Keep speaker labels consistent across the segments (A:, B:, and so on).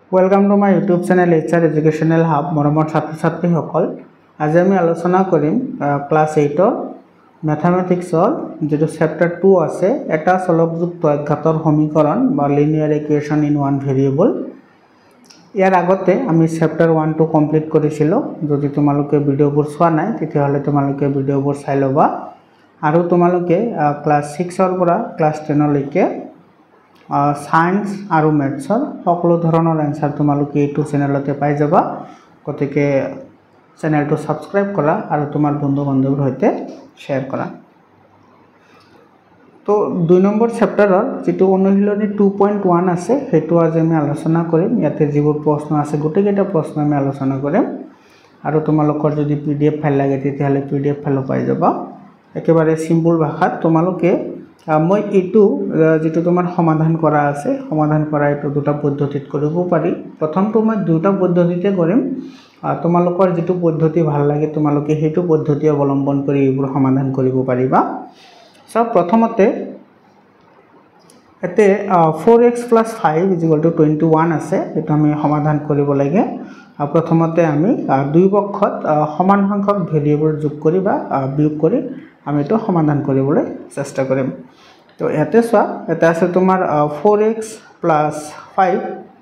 A: welcome to my YouTube channel HR educational hub মৰমৰ ছাত্ৰ-ছাত্ৰীসকল আজি আমি আলোচনা কৰিম ক্লাস 8 ৰ ম্যাথমেটিক্সৰ যেটো চ্যাপ্টাৰ 2 আছে এটা চলকযুক্ত একঘাতৰ সমীকৰণ বা linear equation in one variable ইয়াৰ আগতে আমি চ্যাপ্টাৰ 1 টো কমপ্লিট কৰিছিলো যদি তোমালোকে ভিডিওবোৰ চোৱা নাই তেতিয়াহলে তোমালোকে ভিডিওবোৰ চাই লবা আৰু তোমালোকে ক্লাস 6 ৰ পৰা ক্লাস 10 লৈকে সায়েন্স আৰু ম্যাথছৰ সকলো ধৰণৰ আনসাৰ তোমালোকে এইটো চেনেলতে পাই যাবা গতিকে চেনেলটো সাবস্ক্ৰাইব কৰা আৰু তোমাৰ বন্ধু-বান্ধৱৰ সৈতে শেয়াৰ কৰা তো 2 নম্বৰ চেপ্টাৰৰ যেটো অনুশীলনী 2.1 আছে হেতু আজি আমি আলোচনা কৰিম ইয়াতে যিবোৰ প্ৰশ্ন আছে গোটেইটা প্ৰশ্ন আমি আলোচনা কৰিম আৰু তোমালোকৰ যদি PDF ফাইল লাগে তেতিয়াহলে PDF ফাইল পাই যাবা একেবাৰে সিম্পল ভাষাত তোমালোকে মই এটো যেটো তোমাৰ সমাধান কৰা আছে সমাধান কৰা এটো দুটা পদ্ধতিত কৰিব পাৰি প্ৰথমটো মই দুটা পদ্ধতিতে কৰিম তোমালোকৰ যেটো পদ্ধতি ভাল লাগে তোমালোকে হেতু পদ্ধতি অৱলম্বন কৰি এইবোৰ সমাধান কৰিব পাৰিবা সব প্ৰথমতে এতে 4x + 5 21 আছে এটা আমি সমাধান কৰিব লাগে প্ৰথমতে আমি দুই পক্ষত সমান সংখ্যক ভেৰিয়েবল যোগ কৰি বা বিয়োগ কৰি আমি এটো সমাধান কৰিবলৈ চেষ্টা কৰিম তো ইয়াতে সোৱা এটা আছে তোমাৰ 4x + 5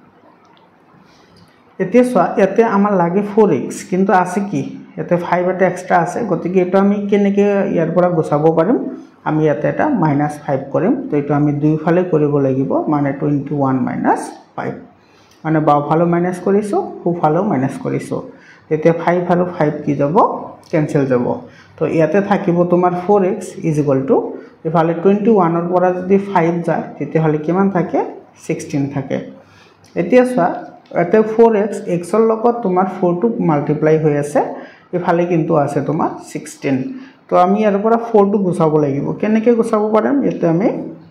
A: এতে সোৱা ইয়াতে আমাৰ লাগে 4x কিন্তু আছে কি ইয়াতে 5 এটা এক্সট্ৰা আছে গতিকে এটো আমি কেনেকে ইয়াৰ পৰা গুছাব পাৰিম আমি ইয়াতে এটা -5 কৰিম তো এটো আমি দুই ফালে কৰিব লাগিব মানে 21 - 5 মানে বাওফালে মাইনাস কৰিছো সোফালে মাইনাস কৰিছো তেতিয়া 5 আৰু 5 কি যাব কেনসেল যাব তো ইয়াতে থাকিব তোমাৰ 4x = ইফালে 21 ৰ পৰা যদি 5 যায় তেতিয়াহলে কিমান থাকে 16 থাকে এতিয়া সোৱা এতে 4x x ৰ লগত তোমাৰ 4 টো মাল্টিপ্লাই হৈ আছে ইফালে কিন্তু আছে তোমাৰ 16 তো আমি ইয়াৰ পৰা 4 টো গুছাব লাগিব কেনেকৈ গুছাব পাৰিম এতে আমি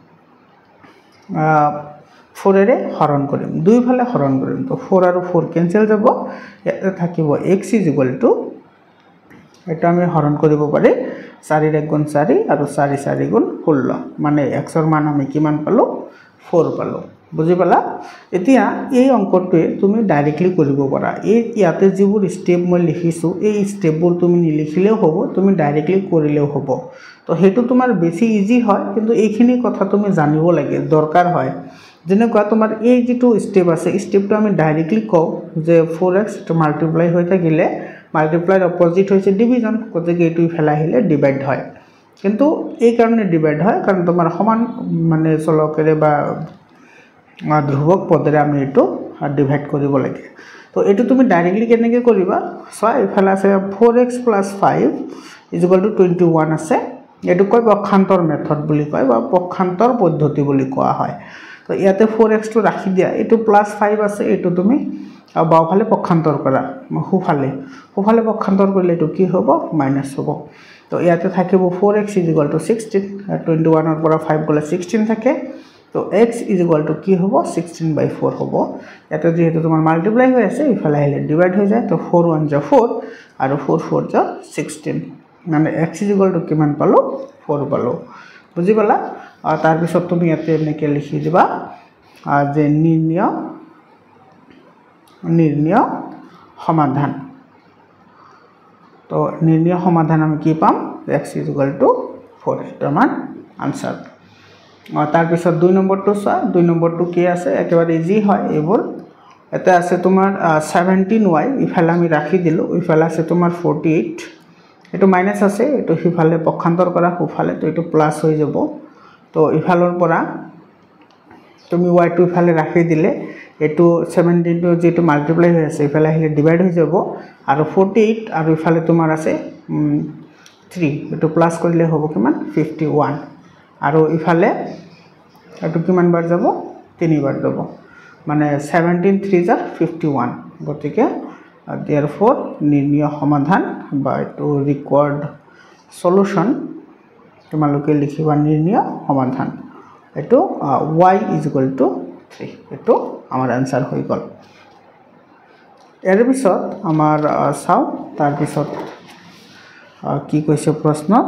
A: 4 এৰে হৰণ কৰিম দুই ফালে হৰণ কৰিম তো 4 আৰু 4 কেনসেল যাব ইয়াতে থাকিব x = এটা আমি হৰণ কৰিব পাৰি 4 ৰ 1 গুণ 4 আৰু 4 4 গুণ 16 মানে x ৰ মান আমি কিমান পালো 4 পালো বুজি পালা এতিয়া এই অংকটোৱে তুমি ডাইৰেক্টলি কৰিব পাৰা এই ইয়াতে যিবোৰ স্টেপ মই লিখিছো এই স্টেপবোৰ তুমি নিলিখিলেও হ'ব তুমি ডাইৰেক্টলি কৰিলেও হ'ব তো হেতু তোমাৰ বেছি ইজি হয় কিন্তু এইখিনি কথা তুমি জানিব লাগে দৰকাৰ হয় যেনেকুৱা তোমাৰ এই যেটো স্টেপ আছে স্টেপটো আমি ডাইৰেক্টলি কও যে 4x to মাল্টিপ্লাই হৈ থাকিলে মাল্টিপ্লাইৰ অপজিট হৈছে ডিভিজন গতিকে এটো ফেলা আহিলে ডিভাইড হয় কিন্তু এই কাৰণে ডিভাইড হয় কাৰণ তোমাৰ সমান মানে চলকেৰে বা ধ্ৰুবক পদৰে আমি এটো ডিভাইড কৰিব লাগে তো এটো তুমি ডাইৰেক্টলি কেনেকৈ কৰিবা সো ইফালে আছে 4x + 5 = 21 আছে এটো কয় পক্ষান্তৰ মেথড বুলি কয় বা পক্ষান্তৰ পদ্ধতি বুলি কোৱা হয় তো ইয়াতে 4x টো ৰাখি দিয়া এটো +5 আছে এটো তুমি বাওফালে পক্ষান্তৰ কৰা সোফালে পক্ষান্তৰ কৰিলে এটো কি হ'ব মাইনাস হ'ব তো ইয়াতে থাকিব 4x = 16 21 ৰ পৰা 5 গলে 16 থাকে তো x = কি হ'ব 16/4 হ'ব ইয়াতে যেহেতু তোমাৰ মাল্টিপ্লাই হৈ আছে ইফালে আহিলে ডিভাইড হৈ যায় তো 4 1 * 4 আৰু 4 4 * 16 মানে x = কিমান পালো 4 পালো বুজি পালা তাৰ পিছত তুমি ইয়াতে এনেকৈ লিখি দিবা যে নিৰ্ণয় সমাধান তো নিৰ্ণয় সমাধান আমি কি পাম x = 4 এটা মান আনসার তাৰ পিছত 2 নম্বৰটো চোৱা 2 নম্বৰটো কি আছে একেবাৰে ইজি হয় এইবোৰ এটা আছে তোমাৰ 17y ইফালে আমি ৰাখি দিলো ইফালে আছে তোমাৰ 48 এটো মাইনাস আছে এটো হিফালে পক্ষান্তৰ কৰা সোফালে তো এটো প্লাস হৈ যাব তো ইফালৰ পৰা তুমি y টো ইফালে ৰাখি দিলে এটো 17 টো যেটো মাল্টিপ্লাই হৈ আছে ইফালে আহিলে ডিভাইড হৈ যাব আৰু 48 আৰু ইফালে তোমাৰ আছে 3 এটো প্লাস কৰিলে হ'ব কিমান 51 আৰু ইফালে এটো কিমান বাৰ যাব 3 বাৰ যাব মানে 17 3 * 51 গতিকে therefore নিৰ্ণয় সমাধান বা এটো ৰিকোয়ার্ড সলিউশন তোমালোকে লিখিবা নিৰ্ণয় সমাধান এটো y = 3 এটো আমাৰ আনসার হৈ গল এর পিছত আমাৰ চাও তাৰ পিছত কি কৈছে প্ৰশ্নত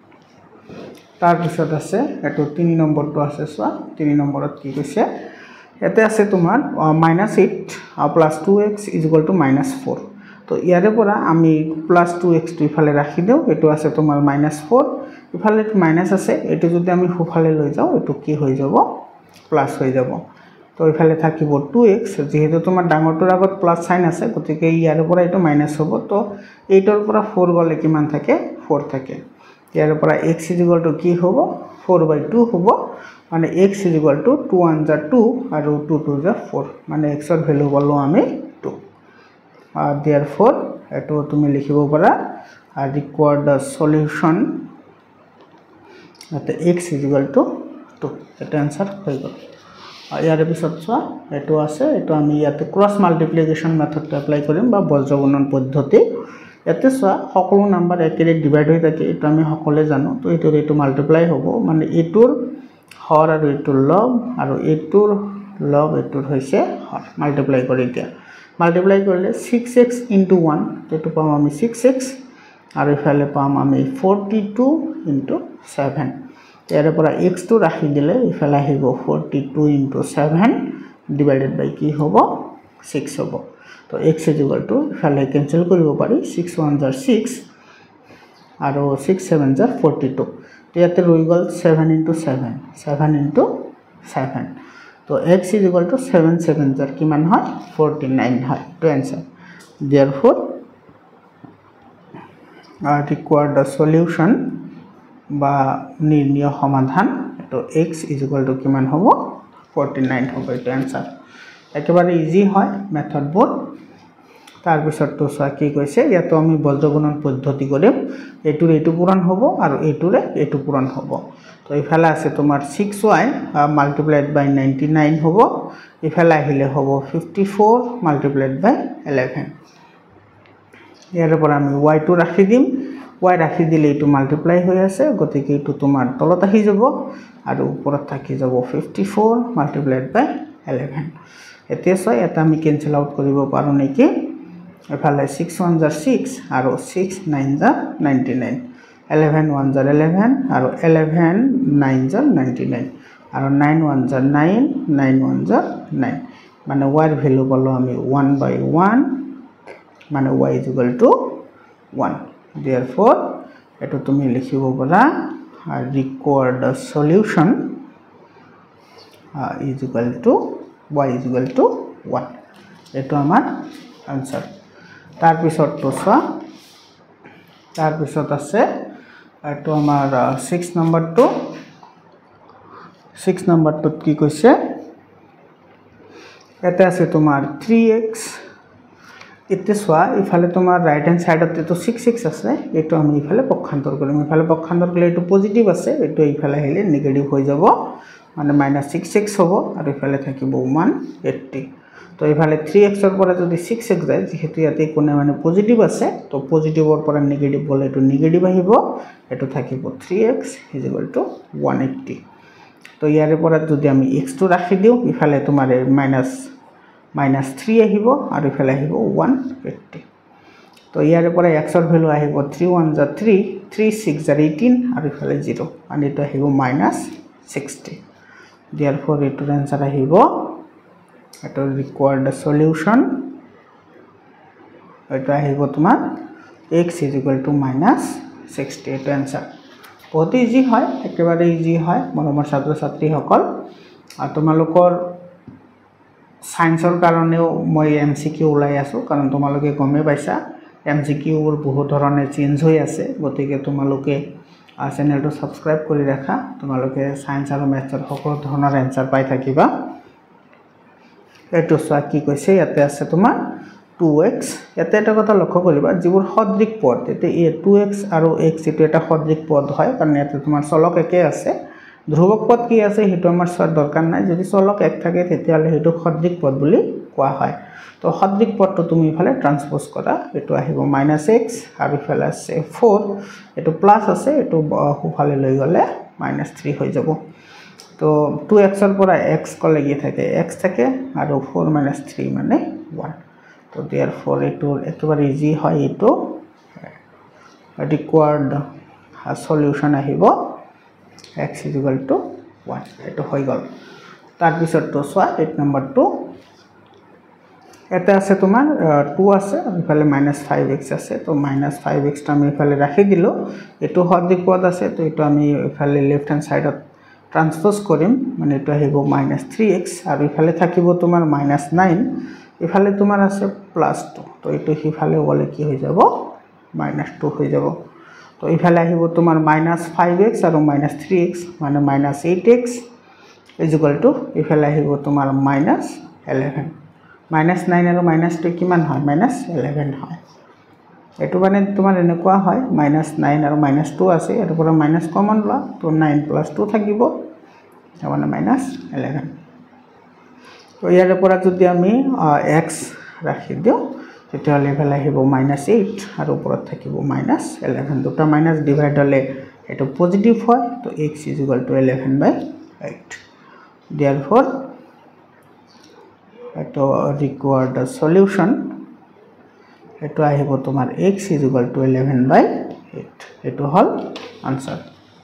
A: তাৰ পিছত আছে এটো 3 নম্বৰটো আছে সোৱা 3 নম্বৰত কি কৈছে ইয়াতে আছে তোমাৰ -8 plus 2x is equal to -4 তো ইয়াৰে পৰা আমি প্লাছ 2x টো ইফালে ৰাখি দিওঁ এটো আছে তোমাৰ -4 ইফালে মাইনাস আছে এটো যদি আমি হুফালে লৈ যাওঁ এটো কি হৈ যাব প্লাস হৈ যাব তো ইফালে থাকিব 2x যেহেতু তোমাৰ ডাঙৰটোৰ আগত প্লাস সাইন আছে গতিকে ইয়াৰ পৰা এটো মাইনাস হ'ব তো 8 ৰ পৰা 4 গলে কিমান থাকে 4 থাকে ইয়াৰ পৰা x ইজ ইকুৱেল টু কি হ'ব 4/2 হ'ব মানে x ইজ ইকুৱেল টু 2 1 যা 2 আৰু 2 2 যা 4 মানে x ৰ ভ্যালু পালো আমি 2 therefore এটো তুমি লিখিব পাৰা required the solution at x is equal to 2 এটা आंसर হৈ গল ইয়াৰ পিছত চোৱা এটো আছে এটো আমি ইয়াতে ক্রস মাল্টিপ্লিকেশন মেথডটো এপ্লাই কৰিম বা বজ্ৰগুণন পদ্ধতি ইয়াতে চোৱা সকলো নাম্বাৰ একেৰে ডিভাইড হৈ থাকে এটো আমি সকলে জানো তো এটো মাল্টিপ্লাই হ'ব মানে এটোৰ হৰ আৰু এটোৰ লব আৰু এটোৰ লব এটোৰ হৈছে হৰ মাল্টিপ্লাই কৰি দিয়া মাল্টিপ্লাই কৰিলে 6x * 1 এটো পাম আমি 6x আৰু ইফালে পাম আমি 42 * 7 ইয়াৰে পৰা x টো ৰাখি দিলে ইফালে আহিব 42 * 7 ডিভাইডেড বাই কি হ'ব 6 হ'ব তো x = ইফালে ক্যান্সেল কৰিব পাৰি 6 1 * 6 আৰু 6 7 * 42 তো ইয়াতে ৰৈ গল 7 * 7 7 * 7 তো x = 7 7 * কিমান হয় 49 হয় তো answer therefore required the solution বা নির্ণয় সমাধান তো x = কিমান হ'ব 49 হ'ব এটা आंसर একেবাৰে ইজি হয় মেথডবোৰ তাৰ পিছত তো চোৱা কি কৈছে ইয়াতো আমি বজ্ৰগুণন পদ্ধতি কৰিম এটোৰ এটো পূৰণ হ'ব আৰু এটোৰে এটো পূৰণ হ'ব তো ইফালে আছে তোমাৰ 6y মাল্টিপ্লাইড বাই 99 হ'ব ইফালে আহিলে হ'ব 54 মাল্টিপ্লাইড বাই 11 ইয়াৰ পৰা আমি y টো ৰাখি দিম y ৰাখি দিলে এটো মাল্টিপ্লাই হৈ আছে গতিকে এটো তোমাৰ তলত আহি যাব আৰু ওপৰত থাকি যাব 54 মাল্টিপ্লাইড বাই 11 এতিয়া সৈ এটা আমি ক্যান্সেল আউট কৰিব পাৰো নেকি এফালে 6 1 * 6 আৰু 6 9 * 99 11 1 * 11 আৰু 11 9 * 99 আৰু 9 1 * 9 9 1 * 9 মানে y ৰ ভ্যালু পালো আমি 1/1 মানে y = 1 therefore এটো তুমি লিখিব পাৰা required solution is equal to y is equal to 1 এটো আমাৰ आंसर তাৰ পিছত তো চোৱা তাৰ পিছত আছে এটো আমাৰ 6 নম্বৰটো 6 নম্বৰটোত কি কৈছে এটা আছে তোমাৰ 3x इते सोआ इफाले तुम्हार राइट हैंड साइडते तो 6 আছে এটো আমি ইফালে পক্ষান্তর কৰিম ইফালে পক্ষান্তর কৰিলে এটো পজিটিভ আছে এটো ইফালে আহিলে নেগেটিভ হৈ যাব মানে -6x হ'ব আৰু ইফালে থাকিব 180 তো ইফালে 3x ৰ পৰা যদি 6x যায় যেহেতু ইয়াতে কোনে মানে পজিটিভ আছে তো পজিটিভৰ পৰা নেগেটিভ গলে এটো নেগেটিভ আহিব এটো থাকিব 3x = 180 তো ইয়াৰে পৰা যদি আমি x টো ৰাখি দিও ইফালে তোমাৰ -3 আহিব আৰু ইফালে আহিব 180 তো ইয়াৰে পৰা x ৰ ভ্যালু আহিব 3 1 * 3 3 6 * 18 আৰু ইফালে 0 মানে এটা আহিব -60 therefore এটোৰ आंसर আহিব এটো required solution এটা আহিব তোমাৰ x = -60 এটো आंसर বহুত ইজি হয় একেবাৰে ইজি হয় মৰমৰ ছাত্ৰ ছাত্ৰী সকল আৰু তোমালোকৰ সায়েন্সৰ কাৰণেও মই এমসিকিউ ওলাই আছো কাৰণ তোমালোকে গমে পাইছা এমসিকিউৰ বহুত ধৰণে চেঞ্জ হৈ আছে গতিকে তোমালোকে চেনেলটো সাবস্ক্ৰাইব কৰি ৰাখা তোমালোকে সায়েন্স আৰু ম্যাথৰ সকলো ধৰণৰ आंसर পাই থাকিবা এটো চোৱা কি কৈছে ইয়াতে আছে তোমাৰ 2x ইয়াতে এটা কথা লক্ষ্য কৰিবা যিবোৰ সদৃশ পদ এতে এই 2x আৰু x এটো এটা সদৃশ পদ হয় কাৰণ ইয়াতে তোমাৰ চলক একে আছে ধ্ৰুবক পদ কি আছে হেতু আমাৰ সৰ দৰকাৰ নাই যদি চলক এক থাকে তেতিয়ালে হেতু সদৃশ পদ বুলি কোৱা হয় তো সদৃশ পদটো তুমি ইফালে ট্ৰান্সপোজ কৰা এটো আহিব -x আৰু ইফালে আছে 4 এটো প্লাস আছে এটো হুফালে লৈ গলে -3 হৈ যাব তো 2x ৰ পৰা x কলেগি থাকে x থাকে আৰু 4 - 3 মানে 1 তো therefore এটো একেবাৰে ইজি হয় এটো required solution আহিব x = 1 এটো হৈ গল তাৰপিছতটো চোৱা 8 নম্বৰটো এটা আছে তোমাৰ 2 আছে ইফালে -5x আছে তো -5x টো আমি ইফালে ৰাখি দিলো এটো সঠিক পদ আছে তো এটো আমি ইফালে লেফট হ্যান্ড সাইডত ট্রান্সপোজ কৰিম মানে এটো আহিব -3x আৰু ইফালে থাকিব তোমাৰ -9 ইফালে তোমাৰ আছে +2 তো এটো ইফালে গলে কি হৈ যাব -2 হৈ যাব তো ইফালে আহিব তোমাৰ -5x আৰু -3x মানে -8x ইফালে আহিব তোমাৰ -11 -9 আৰু -2 কিমান হয় -11 হয় এটো মানে তোমাৰ এনেকুৱা হয় -9 আৰু -2 আছে এৰ পৰা মাইনাস কমন লা তো 9 + 2 থাকিব মানে -11 তো ইয়াৰ পৰা যদি আমি x ৰাখি দিও তেতিয়াহলে ইফালে আহিব -8 আৰু ওপৰত থাকিব -11 দুটা মাইনাস ডিভাইড হলে এটো পজিটিভ হয় তো x = 11/8 therefore এটো required solution এটো আহিব তোমাৰ x = 11/8 এটো হল আনসার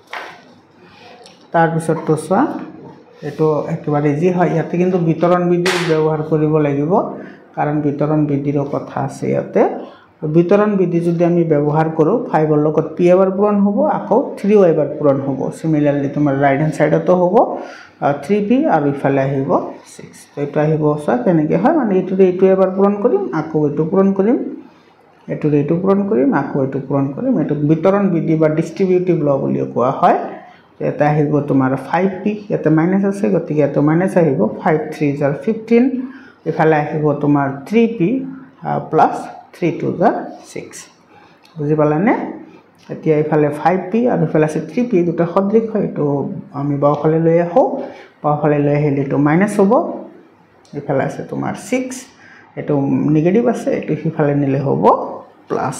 A: তাৰ পিছত তো চোৱা এটো একেবাৰে ইজি হয় ইয়াতে কিন্তু বিতৰণ বিধি ব্যৱহাৰ কৰিব লাগিব কাৰণ বিতৰণ বিধিৰ কথা আছে ইয়াতে বিতৰণ বিধি যদি আমি ব্যৱহাৰ কৰো 5 ৰ লগত p এবাৰ পূৰণ হ'ব আকৌ 3 এবাৰ পূৰণ হ'ব সিমিলারলি তোমাৰ রাইট হ্যান্ড সাইডতো হ'ব 3p আৰু ইফালে আহিব 6 তো এটা আহিব সা কেনেকৈ হয় মানে এইটো এবাৰ পূৰণ কৰিম আকৌ এইটো পূৰণ কৰিম এইটো পূৰণ কৰিম আকৌ এইটো পূৰণ কৰিম এটো বিতৰণ বিধি বা ডিস্ট্ৰিবিউটিভ ল বুলি কোৱা হয় এটা আহিব তোমাৰ 5p এটা মাইনাস আছে গতিকে এটা মাইনাস আহিব 5 3 * 15 ইফালে আহিব তোমাৰ 3p প্লাস 3 2 * 6 বুজি পালানে এতিয়া ইফালে 5p আৰু ইফালে আছে 3p দুটা সদৃশ হয় তো আমি বাওফালে লৈ আহো বাওফালে লৈ আহিলে তো মাইনাস হ'ব ইফালে আছে তোমাৰ 6 এটো নেগেটিভ আছে এটো ইফালে নিলে হ'ব প্লাস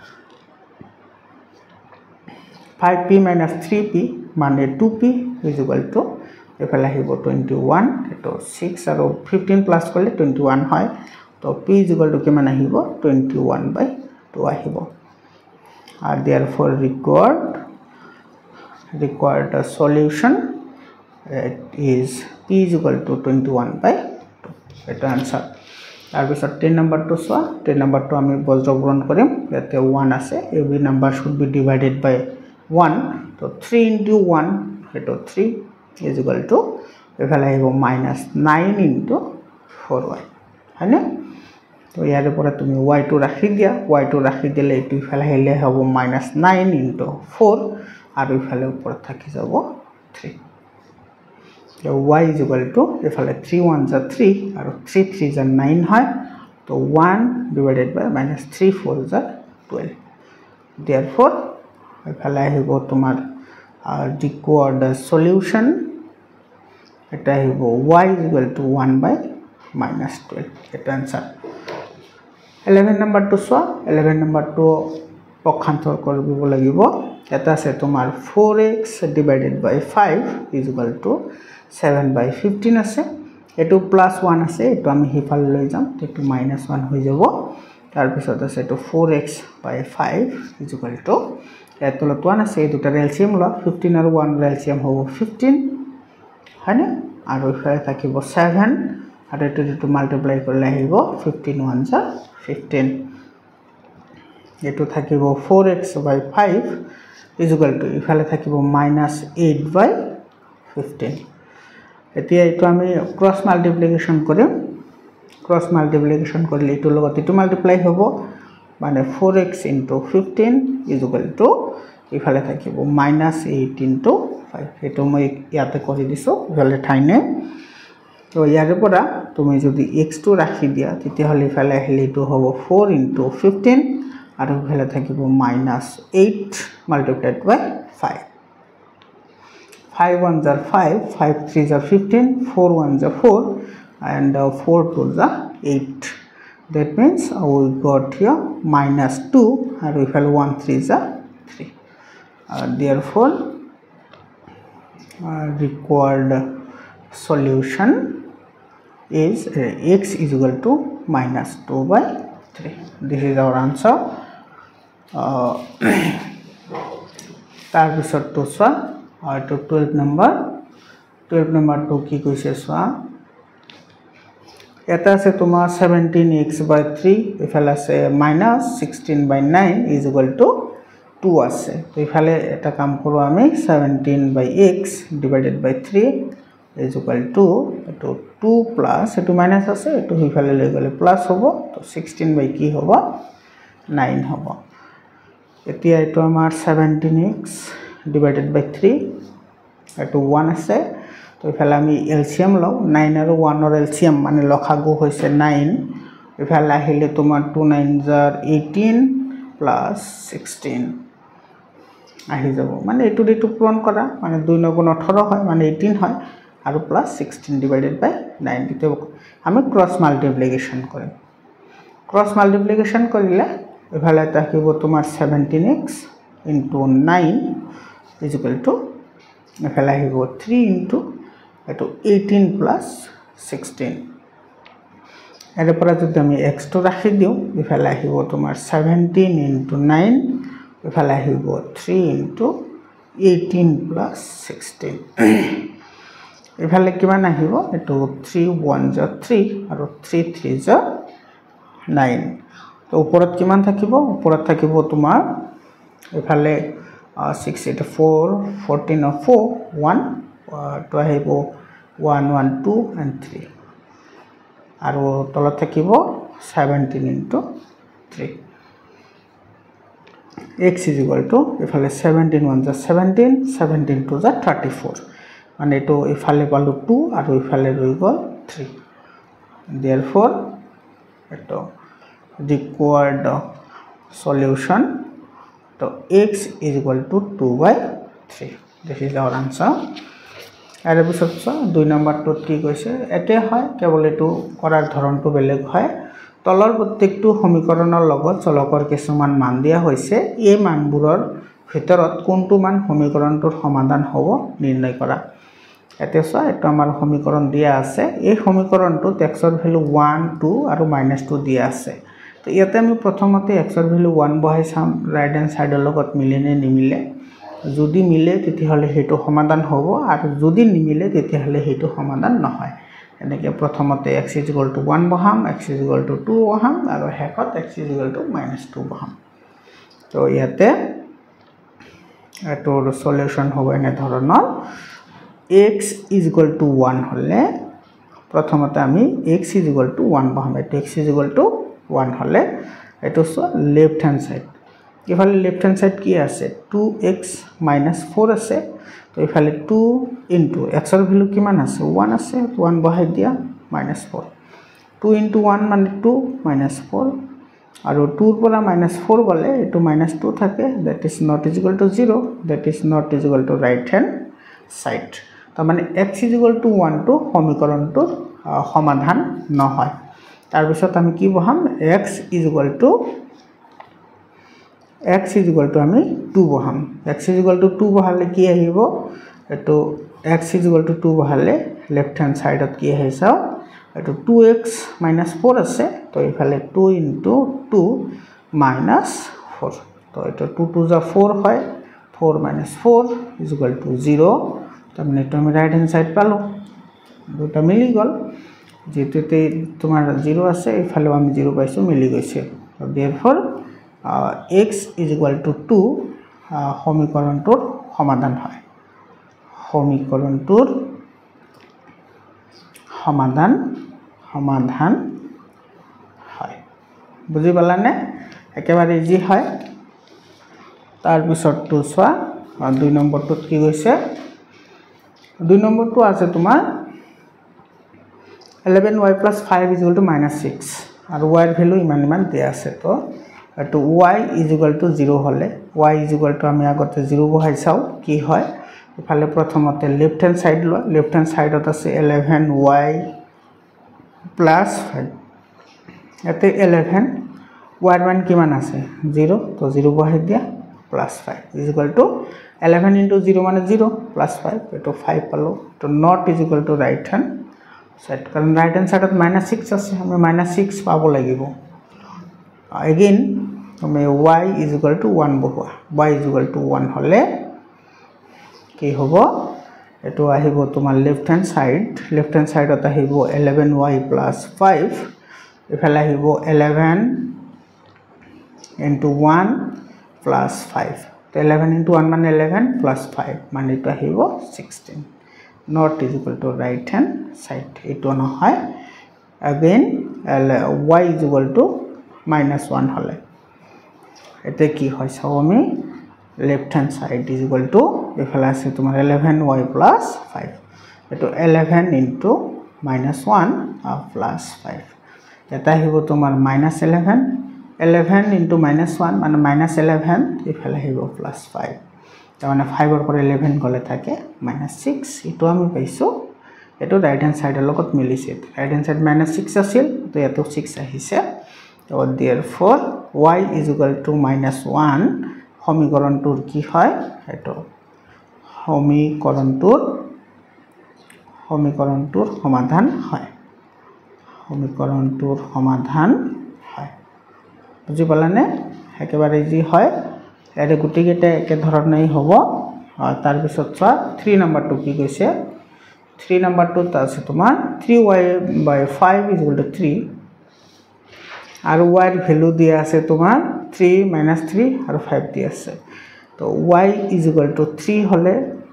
A: 5p - 3p মানে 2p = ইফালে আহিব 21 এটো 6 আৰু 15 প্লাস করলে 21 হয় তো p = কিমান আহিব 21/2 আহিব আর therefore required solution is p = 21/2 এটা आंसर তাৰ পিছত 10 নম্বৰটো চোৱা 10 নম্বৰটো আমি বজ্ৰপূৰণ কৰিম ইয়াতে 1 আছে every number should be divided by 1 তো 3 * 1 এটো 3 = এফালে আহিব -9 * 4y হয়নে তো ইয়াৰ পৰা তুমি y টো ৰাখি দিয়া y টো ৰাখি দিলে এটো ইফালে আহিলে হ'ব -9 * 4 আৰু ইফালে ওপৰত থাকি যাব 3 তো y = ইফালে 3 1 * 3 আৰু 3 3 * 9 হয় তো 1 / -3 4 * 12 therefore ইফালে আহিব তোমাৰ required solution এটা আহিব y = 1/-12 এটা आंसर 11 নম্বৰটো চোৱা 11 নম্বৰটো পক্ষান্তৰ কৰিব লাগিব এটা আছে তোমাৰ 4x / 5 = 7/15 আছে এটো +1 আছে এটো আমি হিফালে লৈ যাম এটো -1 হৈ যাব তাৰ পিছত আছে এটো 4x / 5 = এতলত 1 আছে এই দুটাৰ এলসিএম ল 15 আৰু 1 ৰ এলসিএম হ'ব 15 হয়নে আৰু ইফালে থাকিব 7 আৰু এটো মাল্টিপ্লাই কৰিলে আহিব 15 1 * 15 এটো থাকিব 4x / 5 = ইফালে থাকিব -8/15 এতিয়া এটো আমি ক্রস মাল্টিপ্লিকেশন কৰিম ক্রস মাল্টিপ্লিকেশন কৰিলে এটো লগত এটো মাল্টিপ্লাই হ'ব মানে 4x * 15 = ইফালে থাকিব -8 * 5 এটো মই ইয়াতে কৰি দিছো ইফালে ঠাইনে তো ইয়াৰ পৰা তুমি যদি x টো ৰাখি দিয়া তেতিয়া হলে ইফালে আহিলে এটো হ'ব 4 * 15 আৰু ইফালে থাকিব -8 × 5 5 1 * 5 5 3 * 15 4 1 * 4 and 4 2 * 8 that means we got here -2 and ইফালে 1 3 * 3 therefore required solution is x = -2/3 this is our answer তাৰ পিছত তো চোৱা to 12 number 12 নম্বৰটো কি কৈছে চোৱা এটা আছে তোমাৰ 17x/3 ইফালে আছে -16/9 = 2 আছে তো ইফালে এটা কাম কৰো আমি 17/x / 3 = 2 প্লাস এটো মাইনাস আছে এটো ইফালে লৈ গলে প্লাস হ'ব তো 16 কি হ'ব 9 হ'ব এতিয়া এটো আমাৰ 17x / 3 এটো 1 আছে তো ইফালে আমি এলসিয়াম লও 9 আৰু 1 ৰ এলসিয়াম মানে লসাগু হৈছে 9 ইফালে আহিলে তোমাৰ 2 9 * 18 প্লাস 16 আহি যাব মানে এটো দিটো পূৰণ কৰা মানে 2 9 * 18 হয় মানে 18 হয় আৰু প্লাস 16 / 9 দিতে আমি ক্রস মাল্টিপ্লিকেশন কৰিম ক্রস মাল্টিপ্লিকেশন কৰিলে ইফালে থাকিব তোমাৰ 17x * 9 = ইফালে আহিব 3 * এটো 18 প্লাস 16 এর পৰা যদি আমি x টো ৰাখি দিও ইফালে আহিব তোমাৰ 17 * 9 ইফালে আহিব 3 * 18 প্লাস 16 ইফালে কিমান আহিব এটো 3 1 * 3 আৰু 3 3 * 9 তো ওপৰত কিমান থাকিব ওপৰত থাকিব তোমাৰ ইফালে 6 8 4 14 4 1 তো আহিব 1 1 2 and 3 আৰু তলত থাকিব 17 * 3 x = ইফালে 17 1 * 17 17 2 * 34 মানে এটো ইফালে পালো 2 আৰু ইফালে ৰৈ গল 3 therefore এটো required solution তো x = 2/3 this is our answer আৰু পিছত 2 নম্বৰটোত কি কৈছে এতে হয় কেৱল এটো কৰাৰ ধৰণটো বেলেগ হয় তলৰ প্ৰত্যেকটো সমীকৰণৰ লগত চলকৰ কিছুমান মান দিয়া হৈছে এই মানবোৰৰ ভিতৰত কোনটো মান সমীকৰণটোৰ সমাধান হ'ব নিৰ্ণয় কৰা এতে এটো আমাৰ সমীকৰণ দিয়া আছে এই সমীকৰণটোত x ৰ ভ্যালু 1 2 আৰু -2 দিয়া আছে তো ইয়াতে আমি প্ৰথমতে x ৰ ভ্যালু 1 বহাই চাম ৰাইট হ্যান্ড সাইডৰ লগত মিলে নে নিমিলে যদি মিলে তেতিয়াহলে হেতু সমাধান হ'ব আৰু যদি নিমিলে তেতিয়াহলে হেতু সমাধান নহয় এনেকে প্ৰথমতে x = 1 বহাম x = 2 বহাম আৰু শেষত x = -2 বহাম তো ইয়াতে এটোৰ সলিউশন হ'ব এনে ধৰণৰ x = 1 হলে প্ৰথমতে আমি x = 1 বহাম এটো x = 1 হলে এটো লেফট হ্যান্ড সাইড ইফালে লেফট হ্যান্ড সাইড কি আছে 2x - 4 আছে তো ইফালে 2 * x ৰ ভ্যালু কিমান আছে 1 আছে 1 বহাই দিয়া -4 2 * 1 মানে 2 -4 আৰু 2 ৰ পৰা -4 গলে এটো -2 থাকে that is not equal to 0 that is not equal to right hand side তো মানে x = 1 টো সমীকৰণটোৰ সমাধান নহয় তাৰ পিছত আমি কি বহাম x = আমি 2 বহাম x = 2 বহালে কি আহিব এটো x = 2 বহালে লেফট হ্যান্ড সাইডত কি আহিছে এটো 2x - 4 আছে তো ইফালে 2 * 2 - 4 তো এটো 2 2 * 4 হয় 4 - 4 = 0 তারমানে এটা আমি রাইট হ্যান্ড সাইড পালো দুটো মিলি গল যেতেতে তোমার 0 আছে ইফালে আমি 0 পাইছো মিলি গৈছে তো therefore x = 2 সমীকৰণটোৰ সমাধান হয় সমীকৰণটোৰ সমাধান হয় বুজি পালানে একেবাৰে ইজি হয় তাৰ পিছৰটো চোৱা 2 নম্বৰটোত কি কৈছে 2 নম্বৰটো আছে তোমাৰ 11y + 5 = -6 আৰু y ৰ ভ্যালু ইমান দিয়া আছে তো এটো y = 0 হলে y = আমি আগতে 0 বহাই চাও কি হয় ইফালে প্ৰথমতে লেফট হ্যান্ড সাইড ল লেফট হ্যান্ড সাইডত আছে 11y + 5 এতে 11 y ৰ মান কিমান আছে 0 তো 0 বহাই দিয়া +5 = 11 * 0 মানে 0 +5 এটো 5 পালো তো not equal to right hand side কারণ right hand side -6 আছে আমি -6 পাব লাগিব again আমি y = 1 বহোৱা y = 1 হলে কি হ'ব এটো আহিব তোমাৰ লেফট হ্যান্ড সাইডত আহিব 11y + 5 এফালে আহিব 11 into 1 plus 5 তো 11 into 1 মানে 11 plus 5 মানে এটা আহিব 16 not is equal to right hand side এটো নহয় again y is equal to -1 হলে এতে কি হয় সব আমি left hand side is equal to এফালে আছে তোমার 11y plus 5 এটো 11 into -1 plus 5 এটা আহিব তোমার -11 11 into -1 মানে -11 এফালে আহিব +5 তার মানে 5 এর পরে 11 গলে থাকে -6 এটো আমি পাইছো এটো রাইট হ্যান্ড সাইডের লগত মিলিছে রাইট হ্যান্ড সাইড -6 আছিল তো এটো 6 আহিছে তো therefore y is equal to -1 সমীকরণটোর কি হয় এটো সমীকরণটোর সমাধান হয় সমীকরণটোর সমাধান হয় বুঝি পালানে একেবারে ইজি হয় এর গুটিকেটা একে ধরনেই হব তার পিছত 3 নাম্বারটো কি কইছে 3 নাম্বারটো আছে তোমার 3y/5 = 3 আর y এর ভ্যালু দিয়া আছে তোমার 3 - 3 আর 5 দিয়া আছে তো y = 3 হলে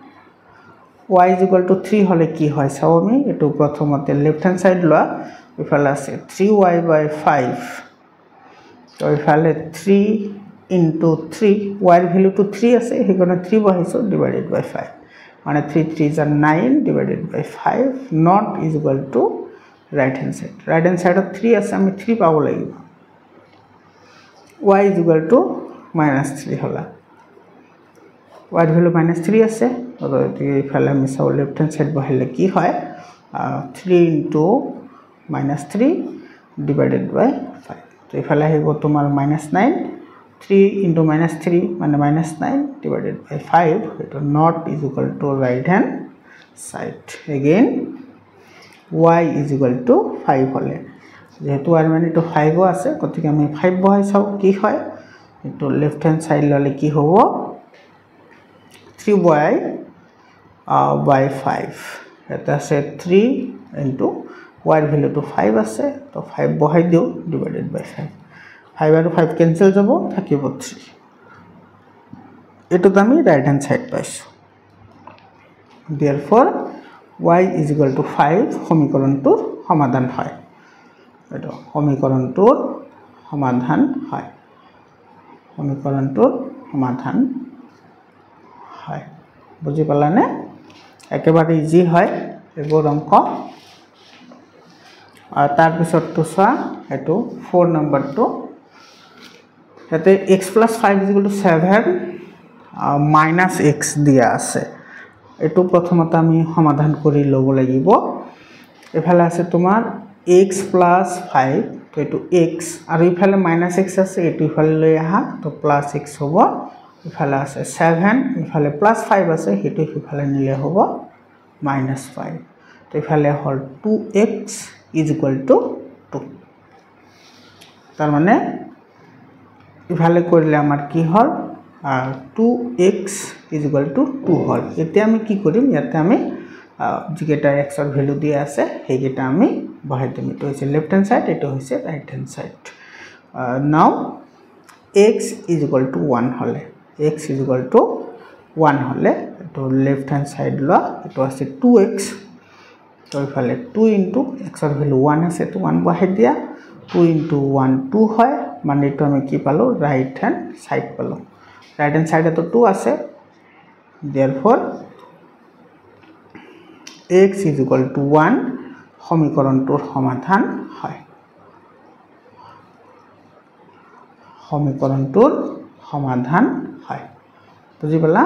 A: কি হয় সব আমি এটো প্রথমতে লেফট হ্যান্ড সাইড লয়া এফালে আছে 3y/5 তো এফালে 3 into 3 y এর ভ্যালু তো 3 আছে হেকনে 3 বহাইছো ডিভাইডেড বাই 5 মানে 3 3 are 9 divided by 5 not is equal to right hand side 3 আছে আমি 3 পাবো লাগিব y is equal to -3 হলা y এর ভ্যালু -3 আছে তো এফালে আমি সব লেফট হ্যান্ড সাইড বহাইলে কি হয় 3 into -3 ডিভাইডেড বাই 5 তো এফালে আহিব তোমার -9 3 into -3 মানে -9 divided by 5 it not is equal to right hand side again y is equal to 5 হলে যেহেতু আর মানে তো 5 ও আছে কতকে আমি 5 বহাই চাও কি হয় তো লেফট হ্যান্ড সাইড ললে কি হবো 3y/5 এটা আছে 3 into y এর ভ্যালু তো 5 আছে তো 5 বহাই দিও ডিভাইডেড বাই 5 5 আর 5 ক্যান্সেল যাব থাকিব 3 এটো তো আমি রাইট হ্যান্ড সাইড পাইছো therefore y is equal to 5 সমীকরণটোর সমাধান হয় এটো সমীকরণটোর সমাধান হয় বুঝি পালানে একেবারে ইজি হয় এগোর অঙ্ক আর তার পিছত তো সা এটো 4 নাম্বারটো এতে x + 5 = 7 - x দিয়া আছে এটো প্রথমত আমি সমাধান করি লব লাগিব এফালে আছে তোমার x + 5 তো এটো x আর এফালে -x আছে এটো এফালে লৈ আহা তো +x হবে এফালে আছে 7 এফালে +5 আছে হেতু এফালে নিলে হবে -5 তো এফালে হল 2x = 2 তার মানে এফালে করলে আমার কি হল 2x = 2 হল এতে আমি কি করিম ইয়াতে আমি যেটা x এর ভ্যালু দিয়ে আছে হেগেটা আমি বহাই দিম এটা হইছে লেফট হ্যান্ড সাইড এটা হইছে right hand side now x = 1 হলে তো লেফট হ্যান্ড সাইড ল এটা আছে 2x তো এফালে 2 into x এর ভ্যালু 1 আছে তো 1 বহাই দিয়া 2 into 1 2 হয় মানে এটা আমি কি পালো রাইট হ্যান্ড সাইড পালো রাইট হ্যান্ড সাইডে তো 2 আছে therefore x = 1 সমীকরণটোর সমাধান হয় বুঝি পালা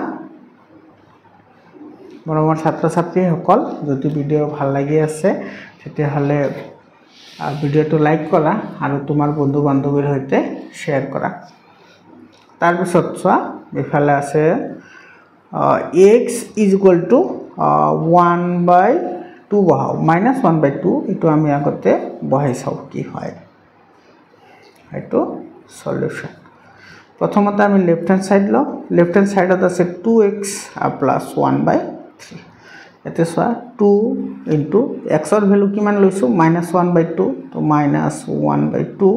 A: মৰমৰ ছাত্ৰ ছাত্ৰীসকল যদি ভিডিও ভাল লাগি আছে তেতিয়া হলে ভিডিওটো লাইক কৰা আৰু তোমাৰ বন্ধু বান্ধৱীৰ সৈতে শেয়াৰ কৰা তাৰ পিছত চোৱা এফালে আছে x = 1/2 বহাও -1/2 এটো আমি আগতে বহাই চাও কি হয় এটো সলিউশন প্রথমত আমি লেফট হ্যান্ড সাইড ল লেফট হ্যান্ড সাইডত আছে 2x + 1/3 এতে চোৱা 2 ইনটু এক্সৰ ভ্যালু কিমান লৈছো -1/2 তো -1/2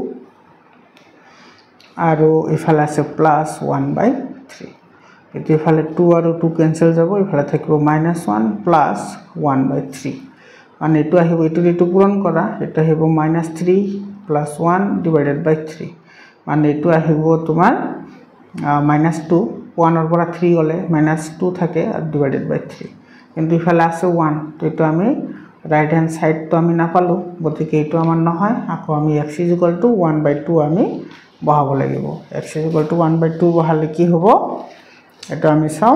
A: আৰু ইফালে আছে +1/3 এটো ইফালে 2 আৰু 2 কেনসেল যাব ইফালে থাকিব -1 +1/3 মানে এটো আহিব এটো পূৰণ কৰা এটা আহিব -3 + 1 / 3 মানে এটো আহিব তোমাৰ -2 1 ৰ পৰা 3 গলে -2 থাকে আৰু /3 কিন্তু ইফালে আছে 1 তো এটো আমি রাইট হ্যান্ড সাইড তো আমি না পালো গতিকে এটো আমাৰ নহয় আকৌ আমি x = 1/2 আমি বহাব লাগিব x = 1/2 বহালে কি হ'ব এটা আমি চাও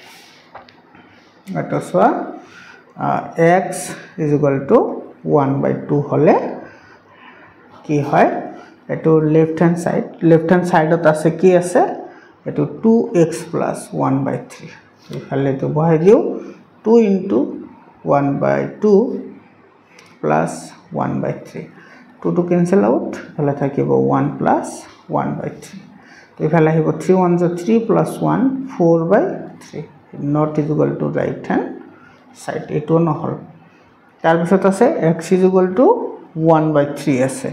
A: এটা চোৱা x = 1/2 হলে কি হয় এটো লেফট হ্যান্ড সাইডত আছে কি আছে এটো 2x + 1/3 ইফালে তো বহাই দিও 2 * 1/2 + 1/3 2 to cancel out ইফালে থাকিব 1 + 1/3 তো ইফালে আহিব 3 * 1 = 3 + 1 4/3 not equal to right hand side এটো নহল তাৰ পিছত আছে x = 1/3 আছে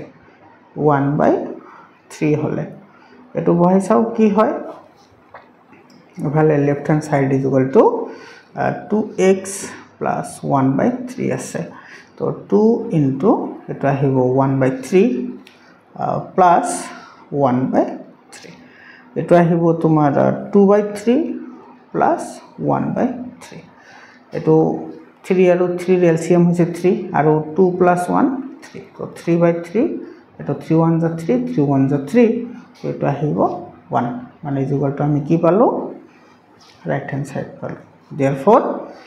A: 1/3 হলে এটো বহাই চাও কি হয় ইফালে লেফট হ্যান্ড সাইড = 2x + 1/3 আছে তো 2 ইনটু এটা আহিব 1/3 প্লাস 1/3 এটা আহিব তোমাৰ 2/3 প্লাস 1/3 এটো 3 আৰু 3 এলসিএম হৈছে 3 আৰু 2 + 1 3 তো 3/3 এটো 3 * 1 = 3 3 * 1 = 3 তো এটা আহিব 1 মানে ইকুয়ালটো আমি কি পালো right hand side পালো therefore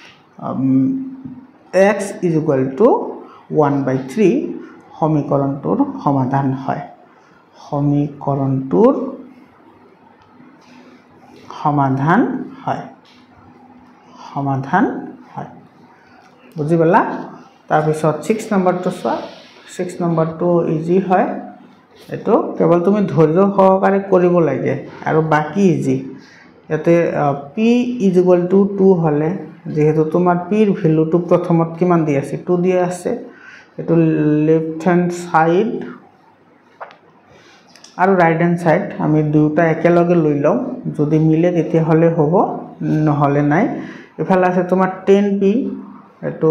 A: x = 1/3 সমীকৰণটোৰ সমাধান হয় সমীকৰণটোৰ সমাধান হয় বুজি পালা তাৰ পিছত 6 নম্বৰটো চোৱা 6 নম্বৰটো ইজি হয় এটো কেৱল তুমি ধৈৰ্য সহকাৰে কৰিব লাগে আৰু বাকি ইজি ইয়াতে p = 2 হলে যেহেতু তোমাৰ p ৰ ভ্যালুটো প্ৰথমত কিমান দি আছে 2 দিয়া আছে এটো লেফট হ্যান্ড সাইড আৰু রাইট হ্যান্ড সাইড আমি দুটা একেলগে লৈ লও যদি মিলে তেতিয়া হলে হ'ব নহলে নাই ইফালে আছে তোমাৰ 10p এটো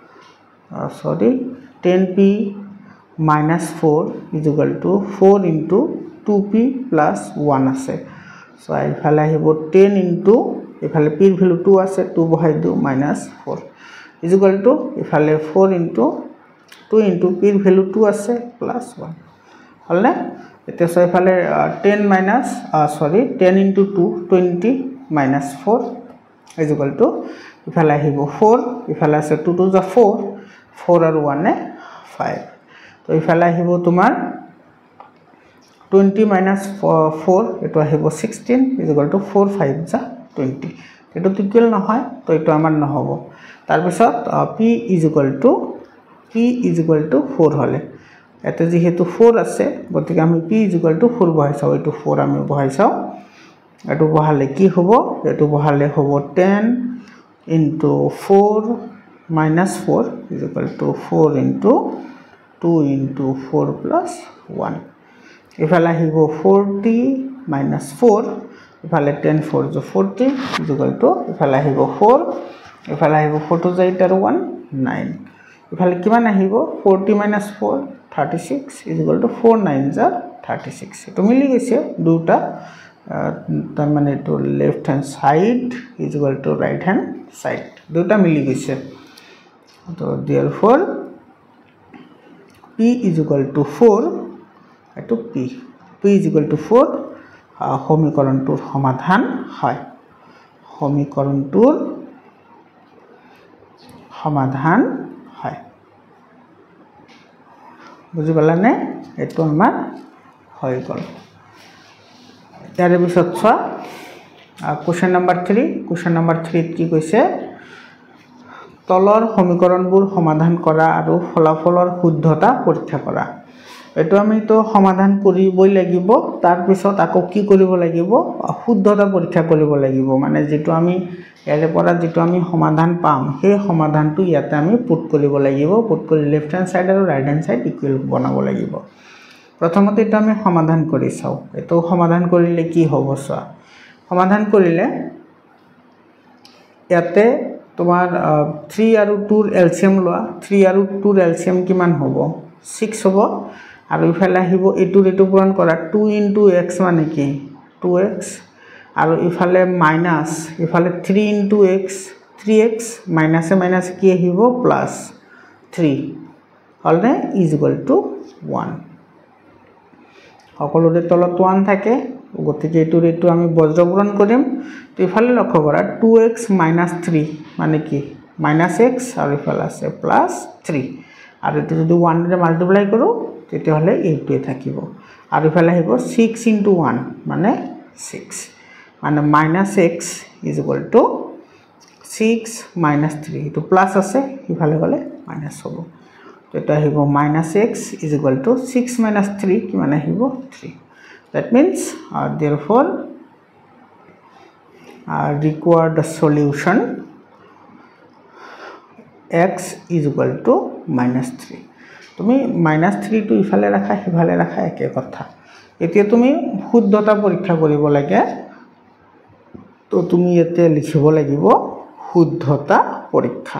A: 10p - 4 = 4 * 2p + 1 আছে সো ইফালে আহিব 10 ইনটু ইফালে p ৰ ভ্যালু 2 আছে 2 বহাই দিও -4 = ইফালে 4 ইনটু 2 ইনটু p ৰ ভ্যালু 2 আছে +1 হলনে এতিয়া সো ইফালে 10 ইনটু 2 20 -4 = ইফালে আহিব 4 ইফালে আছে 2 2 = 4 4 আৰু 1 এ 5 তো ইফালে আহিব তোমাৰ 20 - 4 এটো আহিব 16 = 4 5 = 20 এটো ইকুয়াল নহয় তো এটো আমাৰ নহব তাৰ পিছত p = 4 হলে এতে যেহেতু 4 আছে গতিকে আমি p = 4 বহাই চাও এটো 4 আমি বহাই চাও এটো বহালে কি হ'ব এটো বহালে হ'ব 10 * 4 - 4 = 4 * 2 * 4 + 1 ইফালে আহিব 40 - 4 ইফালে 10 4 = 40 = ইফালে আহিব 4 ইফালে আহিব 4 2 * 8 আৰু 1 9 ইফালে কিমান আহিব 40 - 4 36 = 4 9 = 36 এটো মিলি গৈছে দুটা তার মানে এটো left hand side = right hand side দুটা মিলি গৈছে তো therefore p = 4 এটো p = 4 সমীকৰণটোৰ সমাধান হয় সমীকৰণটোৰ সমাধান হয় বুজি পালানে এটো আমাৰ হৈ গল ইয়াৰ পিছত চোৱা কোৱেশ্চন নম্বৰ 3 কি কৈছে তলৰ সমীকৰণবোৰ সমাধান কৰা আৰু ফলাফলৰ শুদ্ধতা পৰীক্ষা কৰা এইটো আমি তো সমাধান কৰিবই লাগিব তাৰ পিছত আকৌ কি কৰিব লাগিব শুদ্ধতা পৰীক্ষা কৰিব লাগিব মানে যেটো আমি ইয়াৰে পৰা যেটো আমি সমাধান পাম সেই সমাধানটো ইয়াতে আমি পুট কৰিব লাগিব পুট কৰি লেফট হ্যান্ড সাইড আৰু ৰাইট হ্যান্ড সাইড ইকুৱেল বনাব লাগিব প্ৰথমতে এটা আমি সমাধান কৰি চাও এটো সমাধান কৰিলে কি হ'ব চোৱা সমাধান কৰিলে ইয়াতে তোমাৰ 3 আৰু 2 ৰ এলসিএম লোৱা 3 আৰু 2 ৰ এলসিএম কিমান হ'ব 6 হ'ব আৰু ইফালে আহিব এটো পূৰণ কৰা 2 * x মানে কি 2x আৰু ইফালে মাইনাস ইফালে 3 * x 3x মাইনাসে মাইনাস কি আহিব প্লাস 3 হলনে = 1 সকলোৰে তলত 1 থাকে গতিকে এটো আমি বজ্ৰপূৰণ কৰিম তো ইফালে লক্ষ্য কৰা 2x - 3 মানে কি -x আৰু ইফালে আছে +3 আৰু এটো যদি 1 ৰে মাল্টিপ্লাই কৰো তেতিয়া হলে এইটোৱে থাকিব আৰু ইফালে আহিব 6 * 1 মানে 6 মানে -x = 6 - 3 এটো প্লাস আছে ইফালে গলে মাইনাস হ'ব তো এটা আহিব -x = 6 - 3 কি মানে আহিব 3 that means therefore required solution x = -3 তুমি -3 টো ইফালে ৰাখা ইফালে ৰাখা একে কথা এতিয়া তুমি শুদ্ধতা পৰীক্ষা কৰিব লাগে তো তুমি এতে লিখিব লাগিব শুদ্ধতা পৰীক্ষা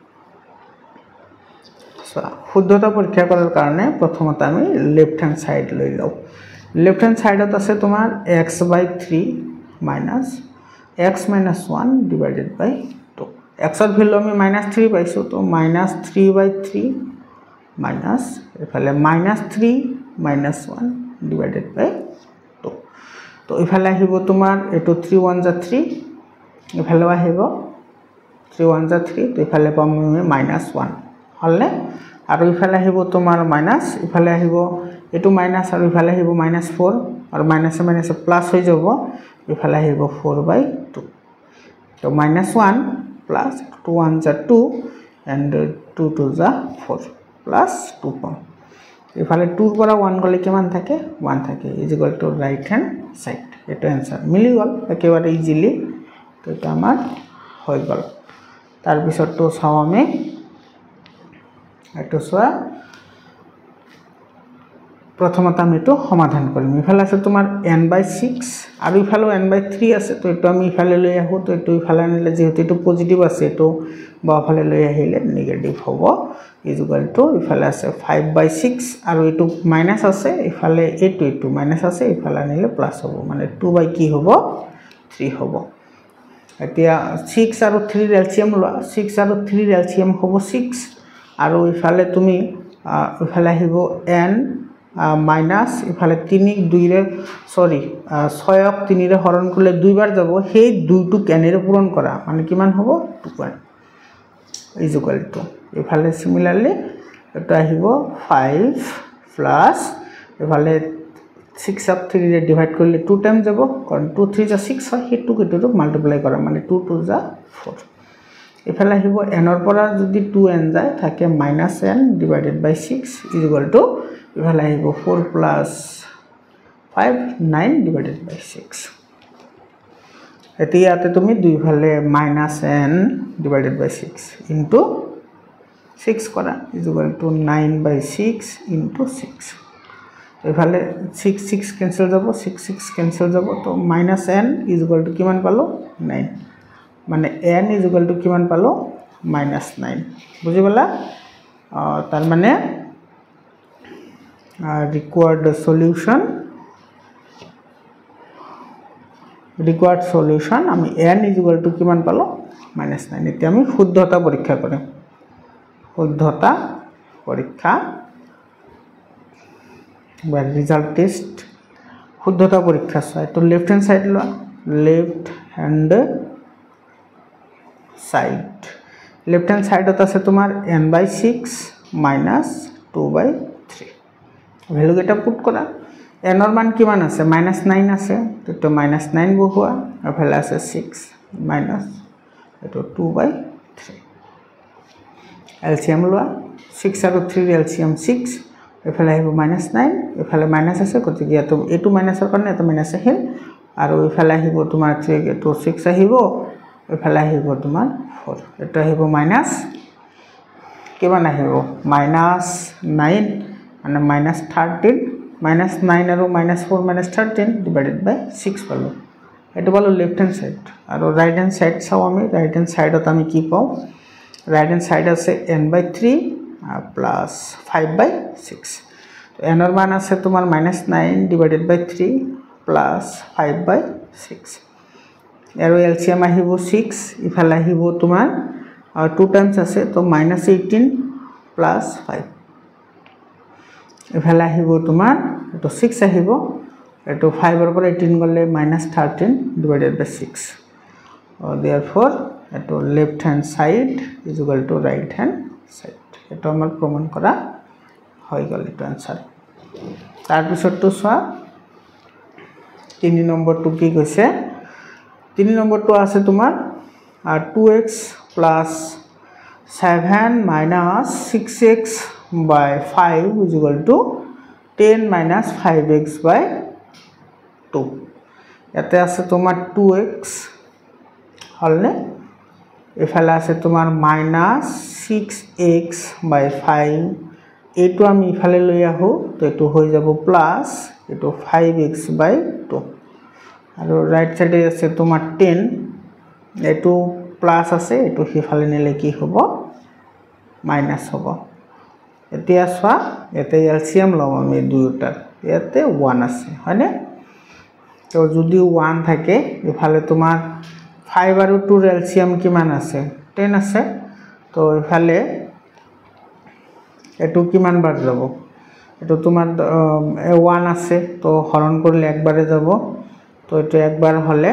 A: শুদ্ধতা পৰীক্ষা কৰাৰ কাৰণে প্ৰথমতে আমি লেফট হ্যান্ড সাইড লৈ লও লেফট হ্যান্ড সাইডত আছে তোমাৰ x/3 - x - 1 / 2 x ৰ ভ্যালু আমি -3 পাইছো তো -3/3 মাইনাস এফালে -3 - 1 / 2 তো ইফালে আহিব তোমাৰ এটো 3 * 1 = 3 ইফালে আহিব 3 * 1 = 3 তো ইফালে পাম আমি -1 হলনে আৰু ইফালে আহিব তোমাৰ মাইনাস ইফালে আহিব এটো মাইনাস আৰু ইফালে আহিব -4 আৰু মাইনাসে মাইনাসে প্লাস হৈ যাব ইফালে আহিব 4/2 তো -1 plus 2 * 1 = 2 and 2 * 2 = 4 plus 2 পাম ইফালে 2 ৰ পৰা 1 গলে কিমান থাকে 1 থাকে = রাইট হ্যান্ড সাইড এটা आंसर মিলি গল একেবাৰে ইজিলি তো এটা আমাৰ হৈ গল তাৰ পিছত তো চাও আমি এটো সোয়া প্রথমতে আমি এটো সমাধান কৰিম ইফালে আছে তোমাৰ n/6 আৰু ইফালে n/3 আছে তো এটো আমি ইফালে লৈ আহো তো এটো ইফালে আনিলে যেহেতু এটো পজিটিভ আছে এটো বাফালে লৈ আহিলে নেগেটিভ হ'ব = ইফালে আছে 5/6 আৰু এটো মাইনাস আছে ইফালে এটো মাইনাস আছে ইফালে আনিলে প্লাস হ'ব মানে 2 কি হ'ব 3 হ'ব এতিয়া 6 আৰু 3 ৰ এলসিএম লোৱা 6 আৰু 3 ৰ এলসিএম হ'ব 6 আৰু ইফালে তুমি ইফালে আহিব n মাইনাস ইফালে 3 2 ৰে সরি 6 ক 3 ৰে হৰণ কৰিলে দুইবাৰ যাব সেই 2 টো কেনেৰে পূৰণ কৰা মানে কিমান হ'ব 2 = ইফালে সিমিলারলি এটা আহিব 5 প্লাস ইফালে 6 ক 3 ৰে ডিভাইড কৰিলে 2 টাইম যাব কাৰণ 2 3 = 6 হয় হেতু কেটো মাল্টিপ্লাই কৰা মানে 2 2 = 4 ইফালে আহিব n ৰ পৰা যদি 2n যায় থাকে -n / 6 = ইফালে আহিব 4 plus 5 9 / 6 এতিয়াতে তুমি দুইফালে -n / 6 into 6 কৰা = 9/6 into 6 ইফালে 6 6 ক্যান্সেল যাব 6 6 ক্যান্সেল যাব তো -n = কিমান পালো 9 মানে n = কিমান পালো -9 বুজি পালা তার মানে required solution আমি n = কিমান পালো -9 এতিয়া আমি শুদ্ধতা পৰীক্ষা কৰিম শুদ্ধতা পৰীক্ষা বা রিজাল্ট টেস্ট শুদ্ধতা পৰীক্ষা চাই তো লেফট হ্যান্ড সাইড লোৱা লেফট হ্যান্ড সাইডত আছে তোমাৰ n/6 - 2/3 ভ্যালু কেটা পুট কৰা n ৰ মান কিমান আছে -9 আছে তো -9 বহুৱা এফালে আছে 6 মাইনাস এটো 2/3 এলসিএম লোৱা 6 আৰু 3 ৰ এলসিএম 6 এফালে আহিব -9 এফালে মাইনাস আছে গতিকে এটো মাইনাসৰ কাৰণে এটা মাইনাস আহিল আৰু এফালে আহিব তোমাৰ 3 এটো 6 আহিব এফালে আহিব তোমাৰ 4 এটা আহিব মাইনাস কিমান আহিব -9 মানে -13 -9 আৰু -4 -13 ডিভাইডেড বাই 6 পালো এটো পালো লেফট হ্যান্ড সাইড আৰু রাইট হ্যান্ড সাইড চাও আমি রাইট হ্যান্ড সাইডত আমি কি পাও রাইট হ্যান্ড সাইড আছে n/3 প্লাস 5/6 তো n এর মান আছে তোমার -9 ডিভাইডেড বাই 3 প্লাস 5/6 এর এলসিএম আহিব 6 ইফালে আহিব তোমার 2 টাইমস আছে তো -18 প্লাস 5 ইফালে আহিব তোমার তো 6 আহিব এটো 5 এর পর 18 গলে -13 ডিভাইডেড বাই 6 therefore এটো left hand side is equal to right hand side এটা আমরা প্রমাণ করা হয়ে গেল এটা आंसर তার পিছৰটো সোৱা 3 নম্বৰটো কি কৈছে 3 নম্বৰটো আছে তোমাৰ 2x plus 7 minus 6x by 5 is equal to 10 minus 5x by 2 ইয়াতে আছে তোমাৰ 2x হলনে এফালে আছে তোমাৰ -6x by 5 এটো আমি ইফালে লৈ আহো তো এটো হৈ যাব প্লাস এটো 5x by 2 আৰু রাইট সাইডে আছে তোমাৰ 10 এটো প্লাস আছে এটো হিফালে নিলে কি হ'ব মাইনাস হ'ব এতিয়া সোৱা এতে এলসিএম লম আমি দুইটাৰ ইয়াতে 1 আছে হয়নে তো যদি 1 থাকে ইফালে তোমাৰ 5 আৰু 2 ৰ এলসিএম কিমান আছে 10 আছে তো ইফালে এটো কিমান বার যাব এটো তোমার 1 আছে তো হরণ করলে একবারে যাব তো এটা একবার হলে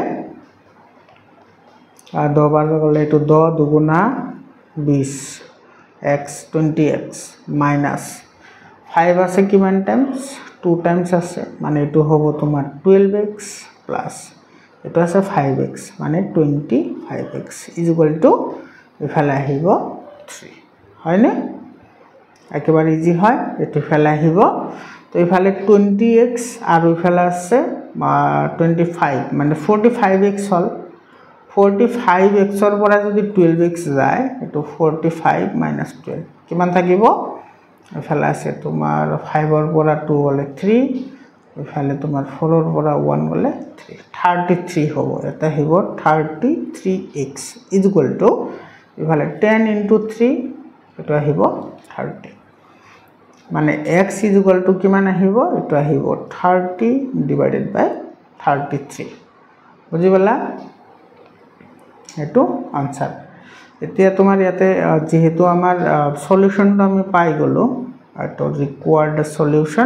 A: আর 10 বার করলে এটো 10 দুগুণা 20 x 20x মাইনাস 5 আছে কিমান টাইমস 2 টাইমস আছে মানে এটো হবে তোমার 12x প্লাস এটো আছে 5x মানে 25x ইজ ইকুয়াল টু ইফালে আহিব 3 হয় না একেবারে ইজি হয় এটো ফেলা আহিব তো ইফালে 20x আর ইফালে আছে 25 মানে 45x হল 45x এর পৰা যদি 12x যায় এটো 45 12 কিমান থাকিব ইফালে আছে তোমাৰ 5 এর পৰা 2 গলে 3 ইফালে তোমাৰ 4 এর পৰা 1 গলে 3 33 হ'ব এটা আহিব 33x ইজ ইকুয়াল টু ইফালে 10 * 3 এটা আহিব 30 মানে x is equal to কিমান আহিব এটা আহিব 30 divided by 33 বুজিবলা এটো आंसर এতিয়া তোমাৰ ইয়াতে যেহেতু আমাৰ সলিউশনটো আমি পাই গলো এটো রিকোয়ার্ড সলিউশন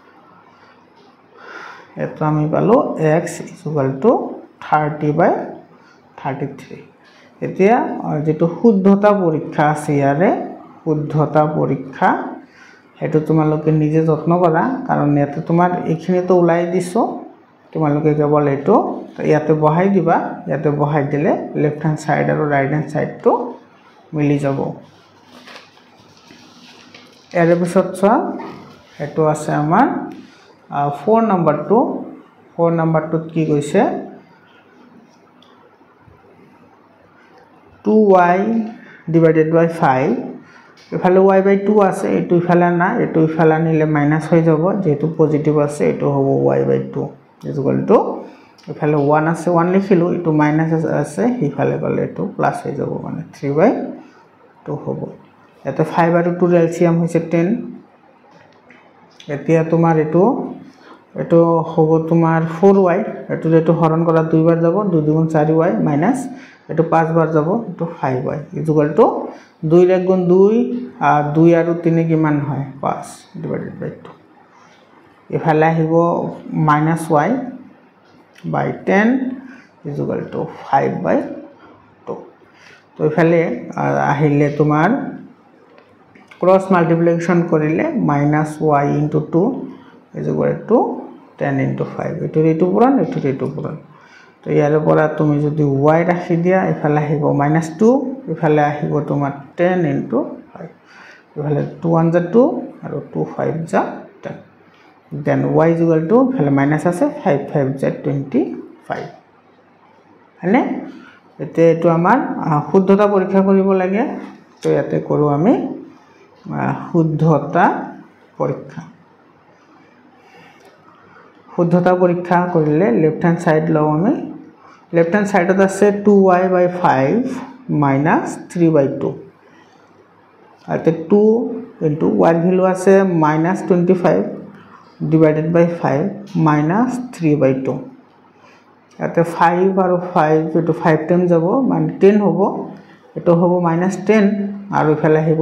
A: এটো আমি পালো x is equal to 30 by 33 এতিয়া যেটো শুদ্ধতা পৰীক্ষা আছে ইয়াৰে শুদ্ধতা পৰীক্ষা এটো তোমালোকে নিজে যত্ন কৰা কাৰণ ইয়াতে তোমাৰ এখিনি তো উলাই দিছো তোমালোকে কেৱল এটো ইয়াতে বহাই দিবা ইয়াতে বহাই দিলে লেফট হ্যান্ড সাইড আৰু রাইট হ্যান্ড সাইড তো মিলি যাব এর পিছত সোৱা এটো আছে আমাৰ 4 নম্বৰটো 4 নম্বৰটোত কি কৈছে 2y divided by 5 ইফালে y/2 আছে এটো ইফালে না এটো ইফালে নিলে মাইনাস হৈ যাব যেহেতু পজিটিভ আছে এটো হ'ব y/2 ইজ ইকুয়াল টু ইফালে 1 আছে 1 লিখিলো এটো মাইনাস আছে ইফালে গলে এটো প্লাস হৈ যাব মানে 3/2 হ'ব এতে 5 আৰু 2 ৰ এলসিএম হৈছে 10 এতিয়া তোমাৰ এটো হ'ব তোমাৰ 4y এটো হৰণ কৰা দুইবাৰ যাব 2 গুণ 4y মাইনাস এটো 5 বার যাব এটো 5y ইজ ইকুয়াল টু 2 * 2 আর 2 আর 3 কিমান হয় 5 ডিভাইডেড বাই 2 ইফালে আহিব -y by 10 is equal to 5/2 তো ইফালে আহিলে তোমাৰ ক্রস মাল্টিপ্লিকেশন কৰিলে -y * 2 ইজ ইকুয়াল টু 10 * 5 এটো পূৰণ এটো পূৰণ তো ইয়াৰ পৰা তুমি যদি y ৰাখি দিয়া ইফালে আহিব -2 ইফালে আহিব তোমাৰ 10 * 5 ইফালে 2 * 2 আৰু 2 5 যা 10 then y is equal to ফেলে মাইনাস আছে 5 5 যা 25 হয়নে এতে এটো আমাৰ শুদ্ধতা পৰীক্ষা কৰিব লাগে তো ইয়াতে কৰো আমি শুদ্ধতা পৰীক্ষা কৰিলে লেফট হ্যান্ড সাইড লও আমি লেফট হ্যান্ড সাইডত আছে 2y by 5 minus 3/2 আতে 2 into y ভ্যালু আছে -25 divided by 5 minus 3/2 আতে 5 আৰু 5 এটো 5 টাইম যাব মানে 10 হ'ব এটো হ'ব -10 আৰু ইফালে আহিব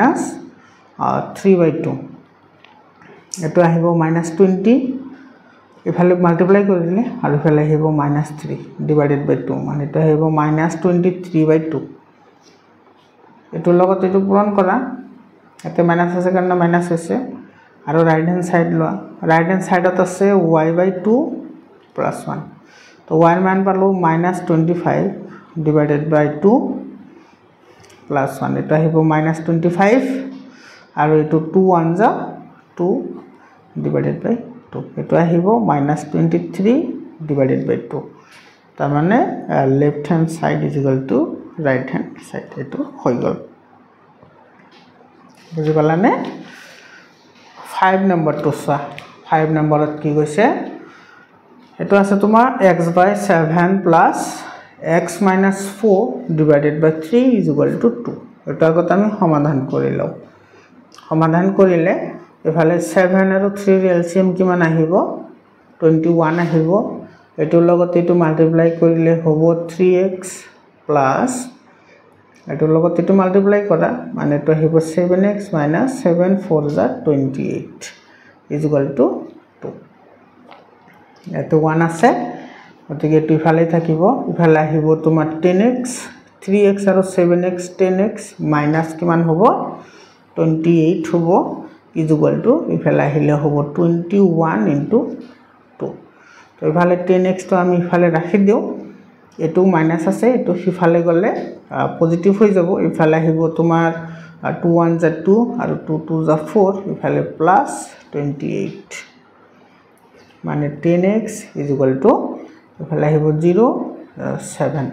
A: -3/2 এটো আহিব -20 ইফালে মাল্টিপ্লাই কৰিলে আৰু ইফালে আহিব -3 ডিভাইডেড বাই 2 মানে এটা আহিব -23/2 এটো লগত এটো পূৰণ কৰা এতে মাইনাস আছে কাৰণ মাইনাস আছে আৰু রাইট হ্যান্ড সাইড লোৱা রাইট হ্যান্ড সাইডত আছে y/2 + 1 তো y এর মান পালো -25 ডিভাইডেড বাই 2 + 1 এটা আহিব -25 আৰু এটো 2 1 যা 2 ডিভাইডেড বাই 2 এটো আহিব -23 ডিভাইডেড বাই 2 তার মানে left hand side is equal to right hand side এটো হৈ গল বুজি পালানে 5 নম্বৰ টু সা 5 নম্বৰত কি কৈছে এটো আছে তোমাৰ x/7 plus x minus 4 divided by 3 is equal to 2 এটা আগত আমি সমাধান কৰি লও সমাধান কৰিলে এফালে 7 আৰু 3 এলসিএম কিমান আহিব 21 আহিব এটোৰ লগত এটো মাল্টিপ্লাই কৰিলে হ'ব 3x plus এটোৰ লগত এটো মাল্টিপ্লাই কৰা মানে তো আহিব 7x minus 7 4 * 28 is equal to 2 এটো 1 আছে গতিকে এটো ইফালে থাকিব ইফালে আহিব তোমাৰ 10x 3x আৰু 7x 10x মাইনাস কিমান হ'ব 28 হ'ব is equal to ইফালে আহিলে হ'ব 21 into 2 তো ইফালে 10x তো আমি ইফালে ৰাখি দিও এটো মাইনাস আছে এটো সিফালে গলে পজিটিভ হৈ যাব ইফালে আহিব তোমাৰ 2 1 যা 2 আৰু 2 2 যা 4 ইফালে প্লাস 28 মানে 10x is equal to ইফালে আহিব 0 7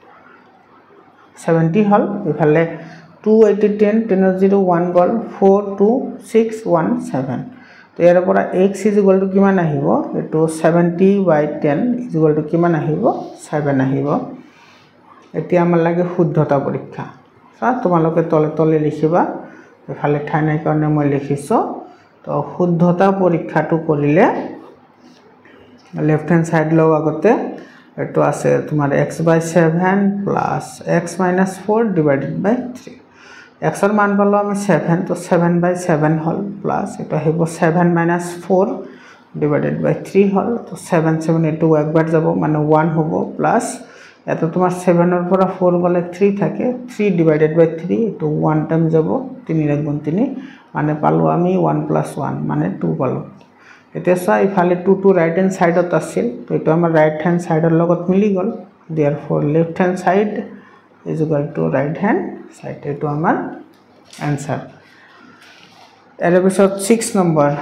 A: 70 হল ইফালে 2 80 10 10 0 1 গল 4 2 6 1 7 তো ইয়াৰ পৰা x is equal to কিমান আহিব এটো 70/10 is equal to কিমান আহিব 7 আহিব এতিয়া আমাৰ লাগে শুদ্ধতা পৰীক্ষা সা তোমালোকে তলে তলে লিখিবা এফালে ঠাই নাই কাৰণে মই লিখিছো তো শুদ্ধতা পৰীক্ষাটো কৰিলে লেফট হ্যান্ড সাইড লও আগতে এটো আছে তোমাৰ x/7 plus x minus 4 divided by 3 x এর মান পালো আমি 7 তো 7/7 হল প্লাস এটা হইব 7 minus 4 divided by 3 হল তো 7 7 এটো একবার যাব মানে 1 হবো প্লাস এত তোমার 7 এর পরে 4 গলে 3 থাকে 3 divided by 3 তো 1 টাইম যাব 3 এর গুণ 3 মানে পালো আমি 1 + 1 মানে 2 পালো এটা সা ইফালে 2 টু রাইট হ্যান্ড সাইডত আছিল তো এটা আমাৰ রাইট হ্যান্ড সাইডৰ লগত মিলি গল therefore left hand side is equal to right hand side এটো আমাৰ आंसर এর পিছত 6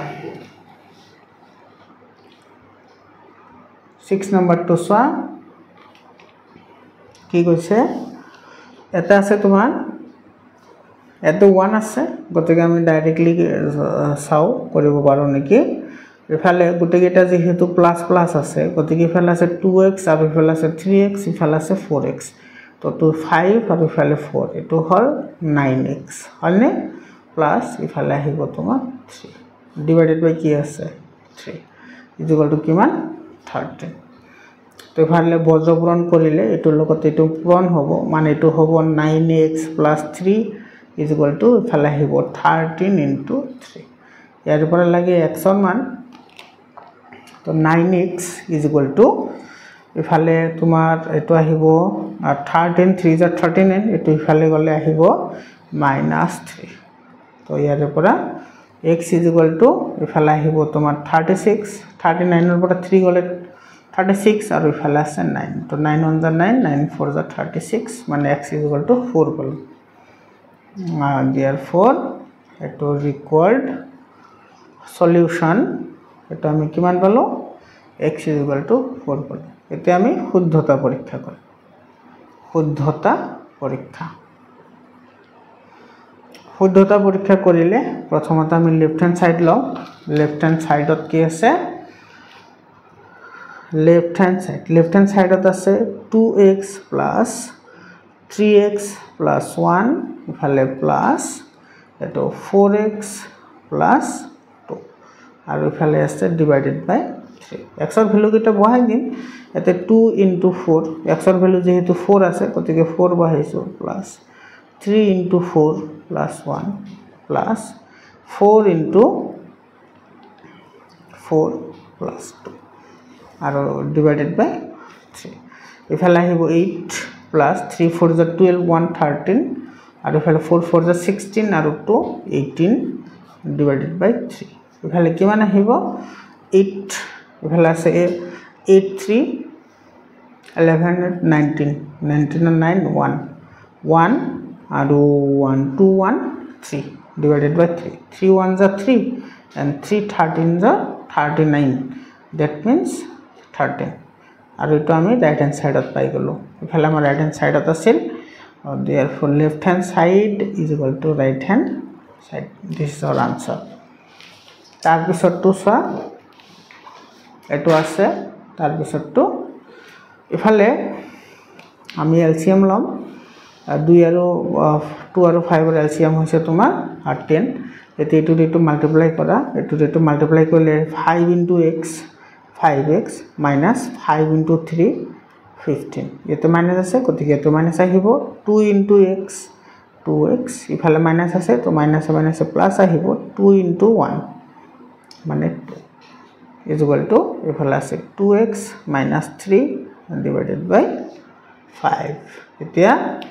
A: নম্বৰ টু সা কি কৈছে এটা আছে তোমাৰ এটো 1 আছে গতিকে আমি ডাইরেক্টলি চাও কৰিব পাৰো নেকি ইফালে গুটেকেটা যেহেতু প্লাস প্লাস আছে গতিকে ইফালে আছে 2x আৰু ইফালে আছে 3x ইফালে আছে 4x তো 5 আৰু ইফালে 4 এটো হল 9x হলনে প্লাস ইফালে আহিব তোমাৰ 3 ডিভাইডেড বাই কি আছে 3 ইজ ইকুয়াল টু কিমান 13 তো ইফালে বজ্র পূরণ কৰিলে এটোৰ লগত এটো পূৰণ হ'ব মানে এটো হ'ব 9x + 3 ইজ ইকুয়াল টু ইফালে আহিব 13 * 3 ইয়াৰ পৰা লাগে x ৰ মান তো 9x is equal to ইফালে তোমাৰ এটো আহিব 13 3 * 39 এটো ইফালে গলে আহিব -3 তো ইয়াৰ পৰা x is equal to ইফালে আহিব তোমাৰ 36 39 এর পৰা 3 গলে 36 আৰু ইফালে আছে 9 তো 9 1 * 9 9 4 * 36 মানে x is equal to 4 পালো therefore এটো required সলিউশন এটা আমি কিমান পালো x = 4 পালো এতিয়া আমি শুদ্ধতা পৰীক্ষা কৰিম শুদ্ধতা পৰীক্ষা কৰিলে প্ৰথমতে আমি লেফট হ্যান্ড সাইড লওঁ লেফট হ্যান্ড সাইডত কি আছে লেফট হ্যান্ড সাইডত আছে 2x + 3x + 1 ইফালে প্লাস এটো 4x + 2 আৰু ইফালে আছে ডিভাইডেড বাই 3 x ৰ ভ্যালু কিটা বহাই দিম এতে 2 * 4 x ৰ ভ্যালু যেহেতু 4 আছে গতিকে 4 বহাইছো প্লাস 3 * 4 + 1 প্লাস 4 * 4 + 2 আৰু ডিভাইডেড বাই 3 ইফালে আহিব 8 প্লাস 3 4 * 12 1 13 আৰু ইফালে 4 4 * 16 আৰু 2 18 ডিভাইডেড বাই 3 ইফালে কিমান আহিব 8 ইফালে আছে 8 3 11 19 19 9 1 1 আৰু 1 2 1 3 divided by 3 3 1s are 3 and 3 13s are 39 that means 13 আৰু এটা আমি রাইট হ্যান্ড সাইডত পাই গলো ইফালে আমাৰ রাইট হ্যান্ড সাইডত আছিল therefore left hand side is equal to right hand side this is our answer তাৰ পিছৰটো চোৱা এটো আছে তাৰ পিছৰটো ইফালে আমি এলসিএম লম 2 আৰু 2 আৰু 5 ৰ এলসিএম হৈছে তোমাৰ 10 এতে এটো মাল্টিপ্লাই কৰা এটো মাল্টিপ্লাই কৰিলে 5 * x 5x minus 5 * 3 15 এতে মাইনাস আছে গতিকে এটো মাইনাস আহিব 2 * x 2x ইফালে মাইনাস আছে তো মাইনাস মাইনাসে প্লাস আহিব 2 * 1 মানে 2 is equal to ইফালে আছে 2x minus 3 divided by 5 এতিয়া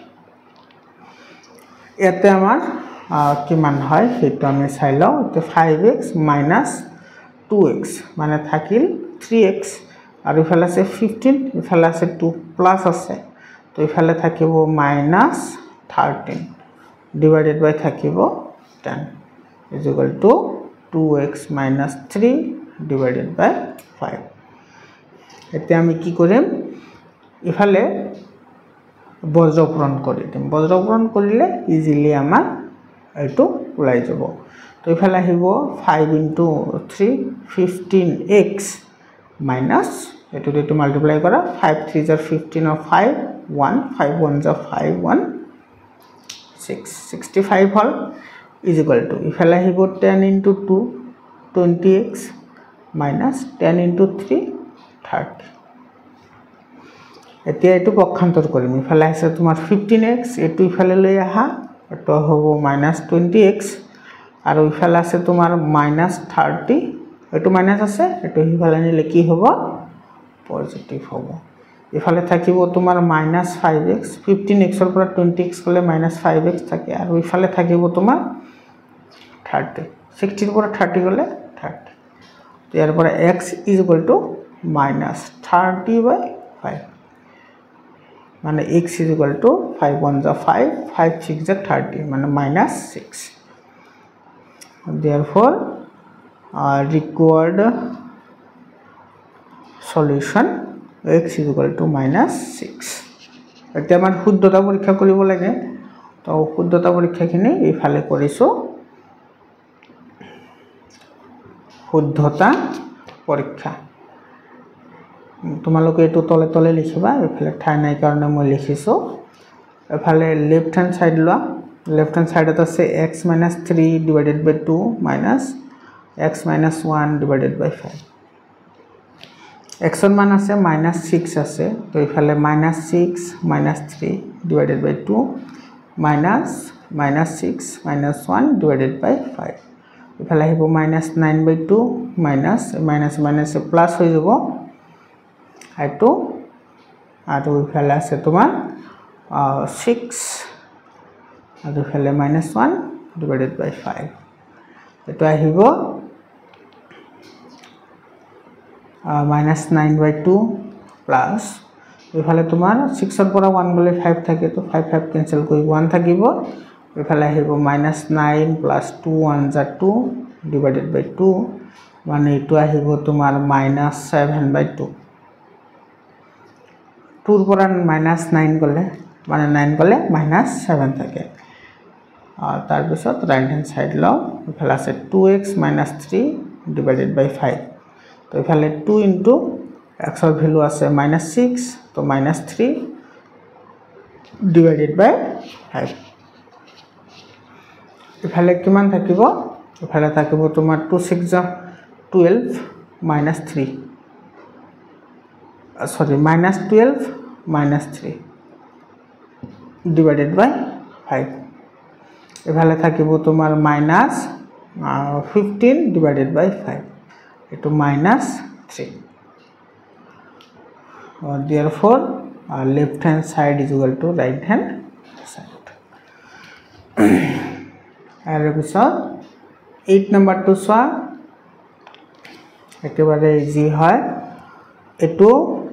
A: এতে আমাৰ কিমান হয় সেটো আমি চাই লও তো 5x minus 2x মানে থাকিল 3x আৰু ইফালে আছে 15 ইফালে আছে 2 প্লাস আছে তো ইফালে থাকিব minus 13 divided by থাকিব 10 is equal to 2x minus 3 divided by 5 এতিয়া আমি কি কৰিম ইফালে বজ্ৰপূৰণ কৰি দিম বজ্ৰপূৰণ কৰিলে ইজিলি আমাৰ এটো ওলাই যাব তো ইফালে আহিব 5 * 3 15x minus এটো মাল্টিপ্লাই কৰা 5 3s are 15 of 5 1 5 1s are 5 1 6 65 hall is equal to ইফালে আহিব 10 * 2 20x minus 10 * 3 30 এতিয়া এটো পক্ষান্তৰ কৰিম ইফালে আছে তোমাৰ 15x এটো ইফালে লৈ আহা এটো হ'ব -20x আৰু ইফালে আছে তোমাৰ -30 এটো মাইনাস আছে এটো ইফালে নিলে কি হ'ব পজিটিভ হ'ব ইফালে থাকিব তোমাৰ -5x 15x ৰ পৰা 20x গলে -5x থাকে আৰু ইফালে থাকিব তোমাৰ 30 60 ৰ পৰা 30 গলে 30 তো ইয়াৰ পৰা x is equal to -30/5 মানে x is equal to 5 1s are 5 5 6s are 30 মানে -6 therefore required solution x is equal to -6 এতিয়া আমাৰ শুদ্ধতা পৰীক্ষা কৰিব লাগে তো শুদ্ধতা পৰীক্ষাখিনি এইফালে কৰিছো শুদ্ধতা পৰীক্ষা তোমালোকে এটো তলে তলে লিখিবা এফালে ঠাই নাই কাৰণে মই লিখিছো এফালে লেফট হ্যান্ড সাইড লোৱা লেফট হ্যান্ড সাইডত আছে x - 3 divided by 2 minus x - 1 divided by 5 x ৰ মান আছে -6 আছে তো ইফালে -6 - 3 divided by 2 minus -6 - 1 divided by 5 ইফালে আহিব -9/2 minus minus প্লাস হৈ যাব এটো আৰু ইফালে আছে তোমাৰ 6 আৰু ইফালে -1 divided by 5 এটো আহিব -9/2 প্লাস ইফালে তোমাৰ 6 ৰ পৰা 1 গলে 5 থাকে তো 5 5 ক্যান্সেল কৰি 1 থাকিব ইফালে আহিব -9 + 2 1s are 2 ডিভাইডেড বাই 2 মানে এইটো আহিব তোমাৰ -7/2 2 ৰ পৰা -9 গ'লে মানে 9 গ'লে -7 থাকে তাৰ পিছত ৰাইট হ্যান্ড সাইড লও ইফালে আছে 2x - 3 ডিভাইডেড বাই 5 তো ইফালে 2 ইনটু x ৰ ভ্যালু আছে -6 তো -3 ডিভাইডেড বাই 5 ইফালে কিমান থাকিব ইফালে থাকিব তোমাৰ 2 6 যা 12 -3 sorry -12 -3 divided by 5 এভালে থাকিব তোমার -15 divided by 5 এটো -3 therefore left hand side is equal to right hand side আর পিছত 8 নাম্বার টু সোয়া একেবারে ইজি হয় এটো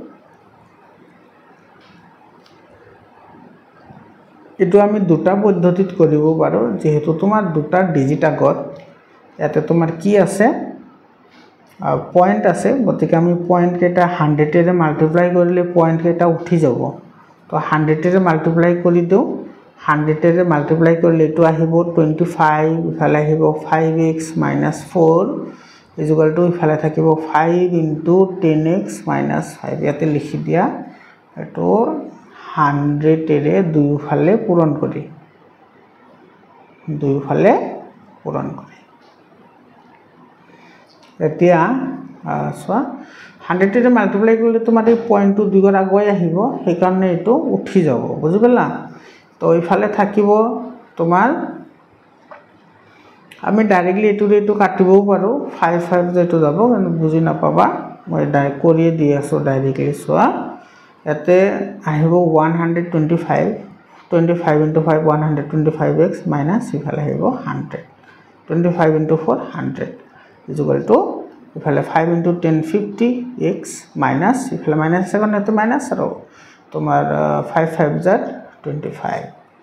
A: এটো আমি দুটা পদ্ধতিত কৰিব পাৰো যেহেতু তোমাৰ দুটা ডিজিট আগত এতে তোমাৰ কি আছে পয়েন্ট আছে গতিকে আমি পয়েন্ট কেটা 100 এৰে মাল্টিপ্লাই কৰিলে পয়েন্ট কেটা উঠি যাব তো 100 এৰে মাল্টিপ্লাই কৰি দিও 100 এৰে মাল্টিপ্লাই কৰিলে এটো আহিব 25 ইফালে আহিব 5x - 4 = ইফালে থাকিব 5 * 10x - 5 ইয়াতে লিখি দিয়া এটো 100 এৰে দুইফালে পূরণ করি এতিয়া সোয়া 100 এৰে মাল্টিপ্লাই কৰিলে তোমাৰ এই পয়েন্টটো দুইৰ আগুৱাই আহিব সেই কাৰণে এটো উঠি যাব বুজি পালা তো ইফালে থাকিব তোমাৰ আমি ডাইৰেক্টলি এটো কাটিবও পাৰো 5 5 যেটো যাব কিন্তু বুজি নাপাবা মই ডাইৰেক্ট কৰিয়ে দি আছো ডাইৰেক্টলি সোয়া এতে আহিব 125 25 * 5 125x মাইনাস ইফালে আহিব 100 25 * 4 100 = ইফালে 5 * 10 50x মাইনাস ইফালে মাইনাস আছে কারণে এতে মাইনাস আর তোমার 5 5 * 25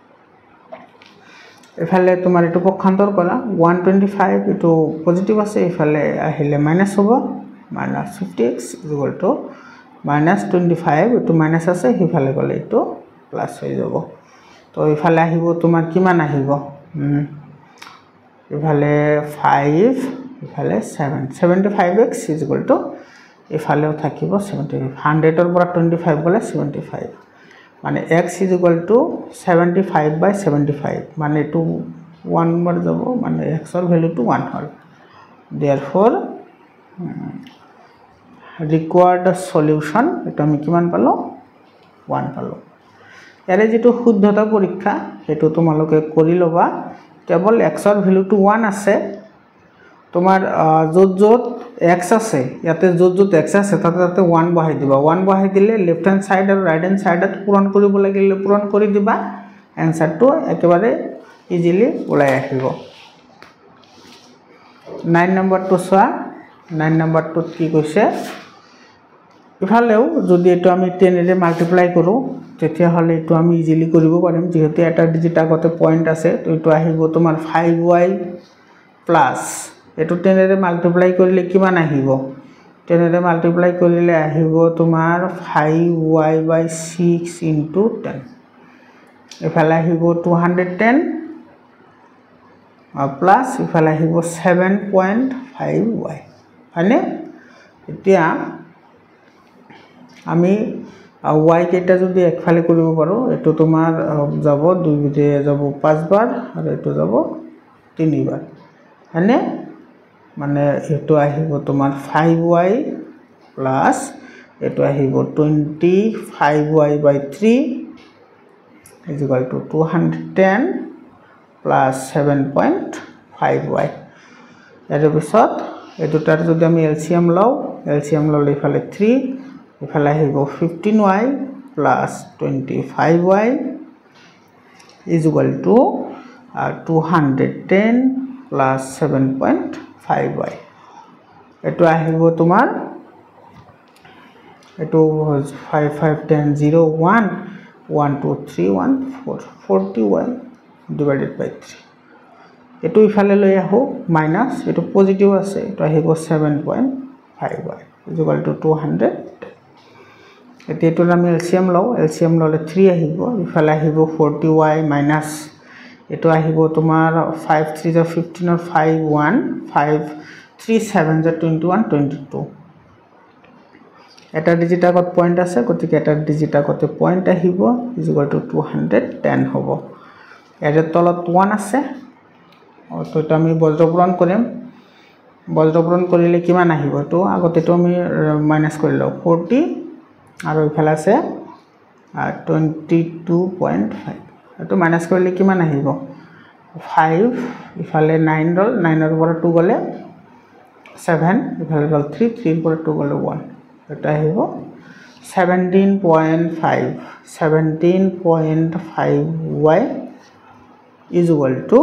A: ইফালে তোমার এটো পক্ষান্তর করা 125 এটো পজিটিভ আছে ইফালে আহিলে মাইনাস হ'ব -50x = -25 এটো মাইনাস আছে ইফালে গলে এটো প্লাস হৈ যাব তো ইফালে আহিব তোমাৰ কিমান আহিব ইফালে 5 ইফালে 7 75x = ইফালেও থাকিব 75 100 এর পৰা 25 গলে 75 মানে x = 75/75 মানে এটো 1 বার যাব মানে x এর ভ্যালুটো 1 হল therefore required solution এটা আমি কিমান পালো 1 পালো এৰে যেটো শুদ্ধতা পৰীক্ষা হেতু তোমালোকে কৰি লবা কেৱল x এর ভ্যালুটো 1 আছে তোমার যত x আছে ইয়াতে যত x আছে তাতে 1 বহাই দিবা 1 বহাই দিলে লেফট হ্যান্ড সাইড আর রাইট হ্যান্ড সাইডত পূরণ কৰিব লাগিলে পূরণ কৰি দিবা आंसरটো একেবারে ইজিলি ওলাই আহিব 9 নম্বৰটো সোয়া 9 নম্বৰটোত কি কৈছে ইফালেও যদি এটো আমি 10 এৰে মাল্টিপ্লাই কৰো তেতিয়া হলে এটো আমি ইজিলি কৰিব পাৰিম যেহেতু এটা ডিজিট আগতে পয়েন্ট আছে তো এটো আহিব তোমাৰ 5y প্লাস এটো 10 এৰে মাল্টিপ্লাই কৰিলে কিমান আহিব 10 এৰে মাল্টিপ্লাই কৰিলে আহিব তোমাৰ 5y/6 * 10 ইফালে আহিব 210 প্লাস ইফালে আহিব 7.5y হয়নে এতিয়া আমি y কেটা যদি একফালে কৰিব পাৰো এটো তোমাৰ যাব দুই বিধে যাব 5 বার আর এটো যাব 3 বার হয়নে মানে এটো আহিব তোমাৰ 5y প্লাস এটো আহিব 25y/3 = 210 প্লাস 7.5y এর পিছত এটোটার যদি আমি এলসিএম ললে ইফালে 3 ইফালে আহিব 15y plus 25y = 210 plus 7.5y এটো আহিব তোমাৰ এটো 5 5 10 0 1 1 2 3 1 4 40y divided by 3 এটো ইফালে লৈ আহো মাইনাস এটো পজিটিভ আছে এটো আহিব 7.5y ইকুয়াল টু 200 এতিয়া এটো আমি এলসিএম ললে 3 আহিব ইফালে আহিব 40y মাইনাস এটো আহিব তোমাৰ 5 3 * 15 or 5 1 5 3 7 * 21 22 এটা ডিজিট আগত পয়েন্ট আছে গতিকে এটা ডিজিট আগতে পয়েন্ট আহিব ইকুয়াল টু 210 হ'ব এর তলত 1 আছে তো এটা আমি বজ্রপূরণ কৰিম বজ্রপূরণ কৰিলে কিমান আহিব তো আগতে তো আমি মাইনাস কৰিলো 40 আৰু ইফালে আছে 22.5 এটো মাইনাস কৰিলে কিমান আহিব 5 ইফালে 9 ৰল 9 ৰ পৰা 2 গলে 7 ইফালে ৰল 3 3 ৰ পৰা 2 গলে 1 এটা আহিব 17.5y is equal to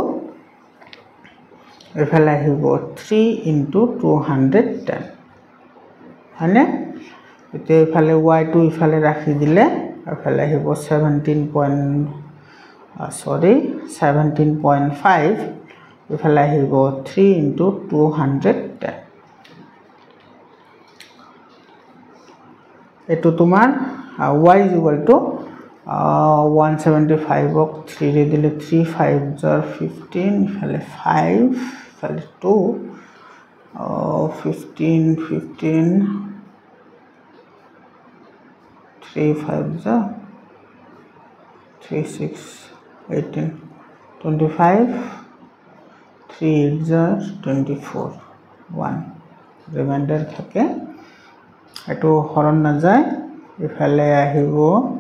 A: ইফালে আহিব 3 into 210 হয়নে এতিয়া ইফালে y2 ইফালে ৰাখি দিলে ইফালে আহিব 17.5 ইফালে আহিব 3 into 210 এটো তোমাৰ y is equal to 175 ক 3 ৰে দিলে 3 5 jar 15 ইফালে 5 ইফালে 2 15 15 3 5 jar 3 6 18 25 3 jar 24 1 রিমাইন্ডার থাকে এটো হরণ না যায় ইফালে আহিব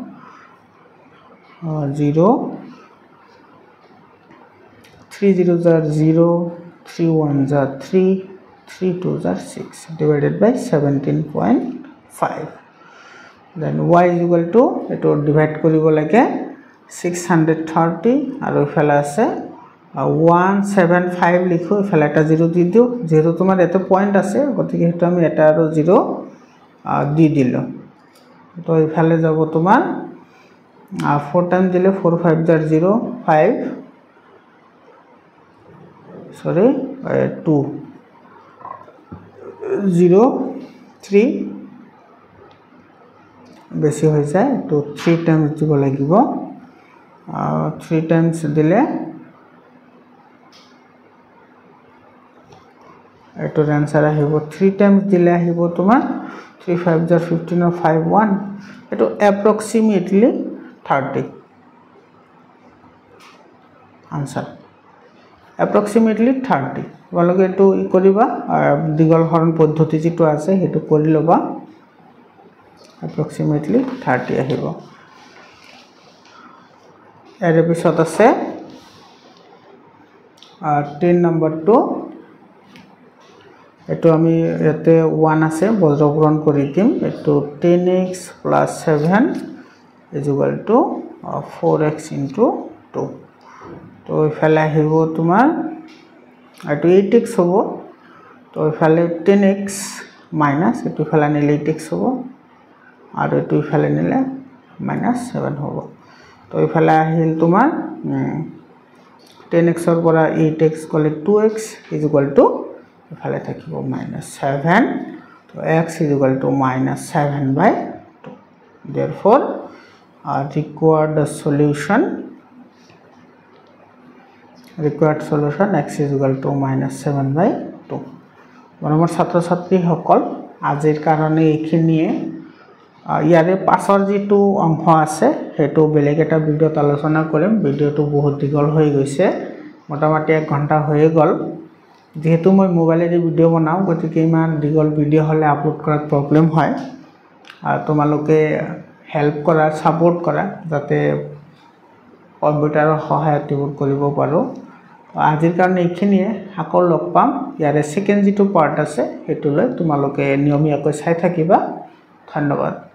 A: 0 3 0 jar 0 3 1 jar 3 3 2 jar 6 divided by 17.5 then y is equal to eto divide koribo lage 630 aru ifala ase 175 likho ifala eta 0 di dio যেহেতু তোমার এত পয়েন্ট আছে গতিকে হেতু আমি এটা আৰু 0 দি দিলো তো ইফালে যাব তোমার 4 টাইম দিলে 4 5 jar 0 5 sorry 2 0 3 বেশি হৈ যায় তো 3 টাইমস দিব লাগিব 3 টাইমস দিলে এটোৰ आंसर আহিব 3 টাইমস দিলে আহিব তোমাৰ 3 5 jar 15 or 5 1 এটো approximately 30 आंसर approximately 30 তোমালোকে এটো ই কৰিবা দিগল হৰণ পদ্ধতি যেটো আছে হেতু কৰি লবা approximately 30 আহিব এর পিছত আছে 10 number 2 এটো আমি এতে 1 আছে বজ্রপূরণ কৰি দিম এটো 10x plus 7 is equal to 4x into 2 তো ইফালে আহিব তোমাৰ এটো 8x হ'ব তো ইফালে 10x minus এটো ইফালে নিলে 8x হ'ব আৰু এটো ইফালে নিলে -7 হ'ব তো ইফালে আহিল তোমাৰ 10x ৰ পৰা 8x গলে 2x is equal to ইফালে থাকিব -7 তো x is equal to -7/2 therefore required solution x is equal to -7/2 মৰমৰ ছাত্ৰ ছাত্ৰী সকল আজিৰ কাৰণে এইখিনিয়ে ইয়াৰে পাছৰ যেটো অংশ আছে হেতু বেলেগ এটা ভিডিওত আলোচনা কৰিম ভিডিওটো বহুত দীঘল হৈ গৈছে মোটামুটি 1 ঘন্টা হৈ গল যেহেতু মই মোবাইলেৰে ভিডিও বনাও গতিকে ইমান দীঘল ভিডিও হলে আপলোড কৰাত প্ৰবলেম হয় আৰু তোমালোকে হেল্প কৰা সাপোর্ট কৰা যাতে কম্পিউটাৰৰ সহায়ত এইবোৰ কৰিব পাৰো আজিৰ কাৰণে এইখিনিয়ে আকৌ লগ পাম ইয়াৰে সেকেন্ড যেটো পাৰ্ট আছে হেতুলৈ তোমালোকে নিয়মীয়াকৈ চাই থাকিবা ধন্যবাদ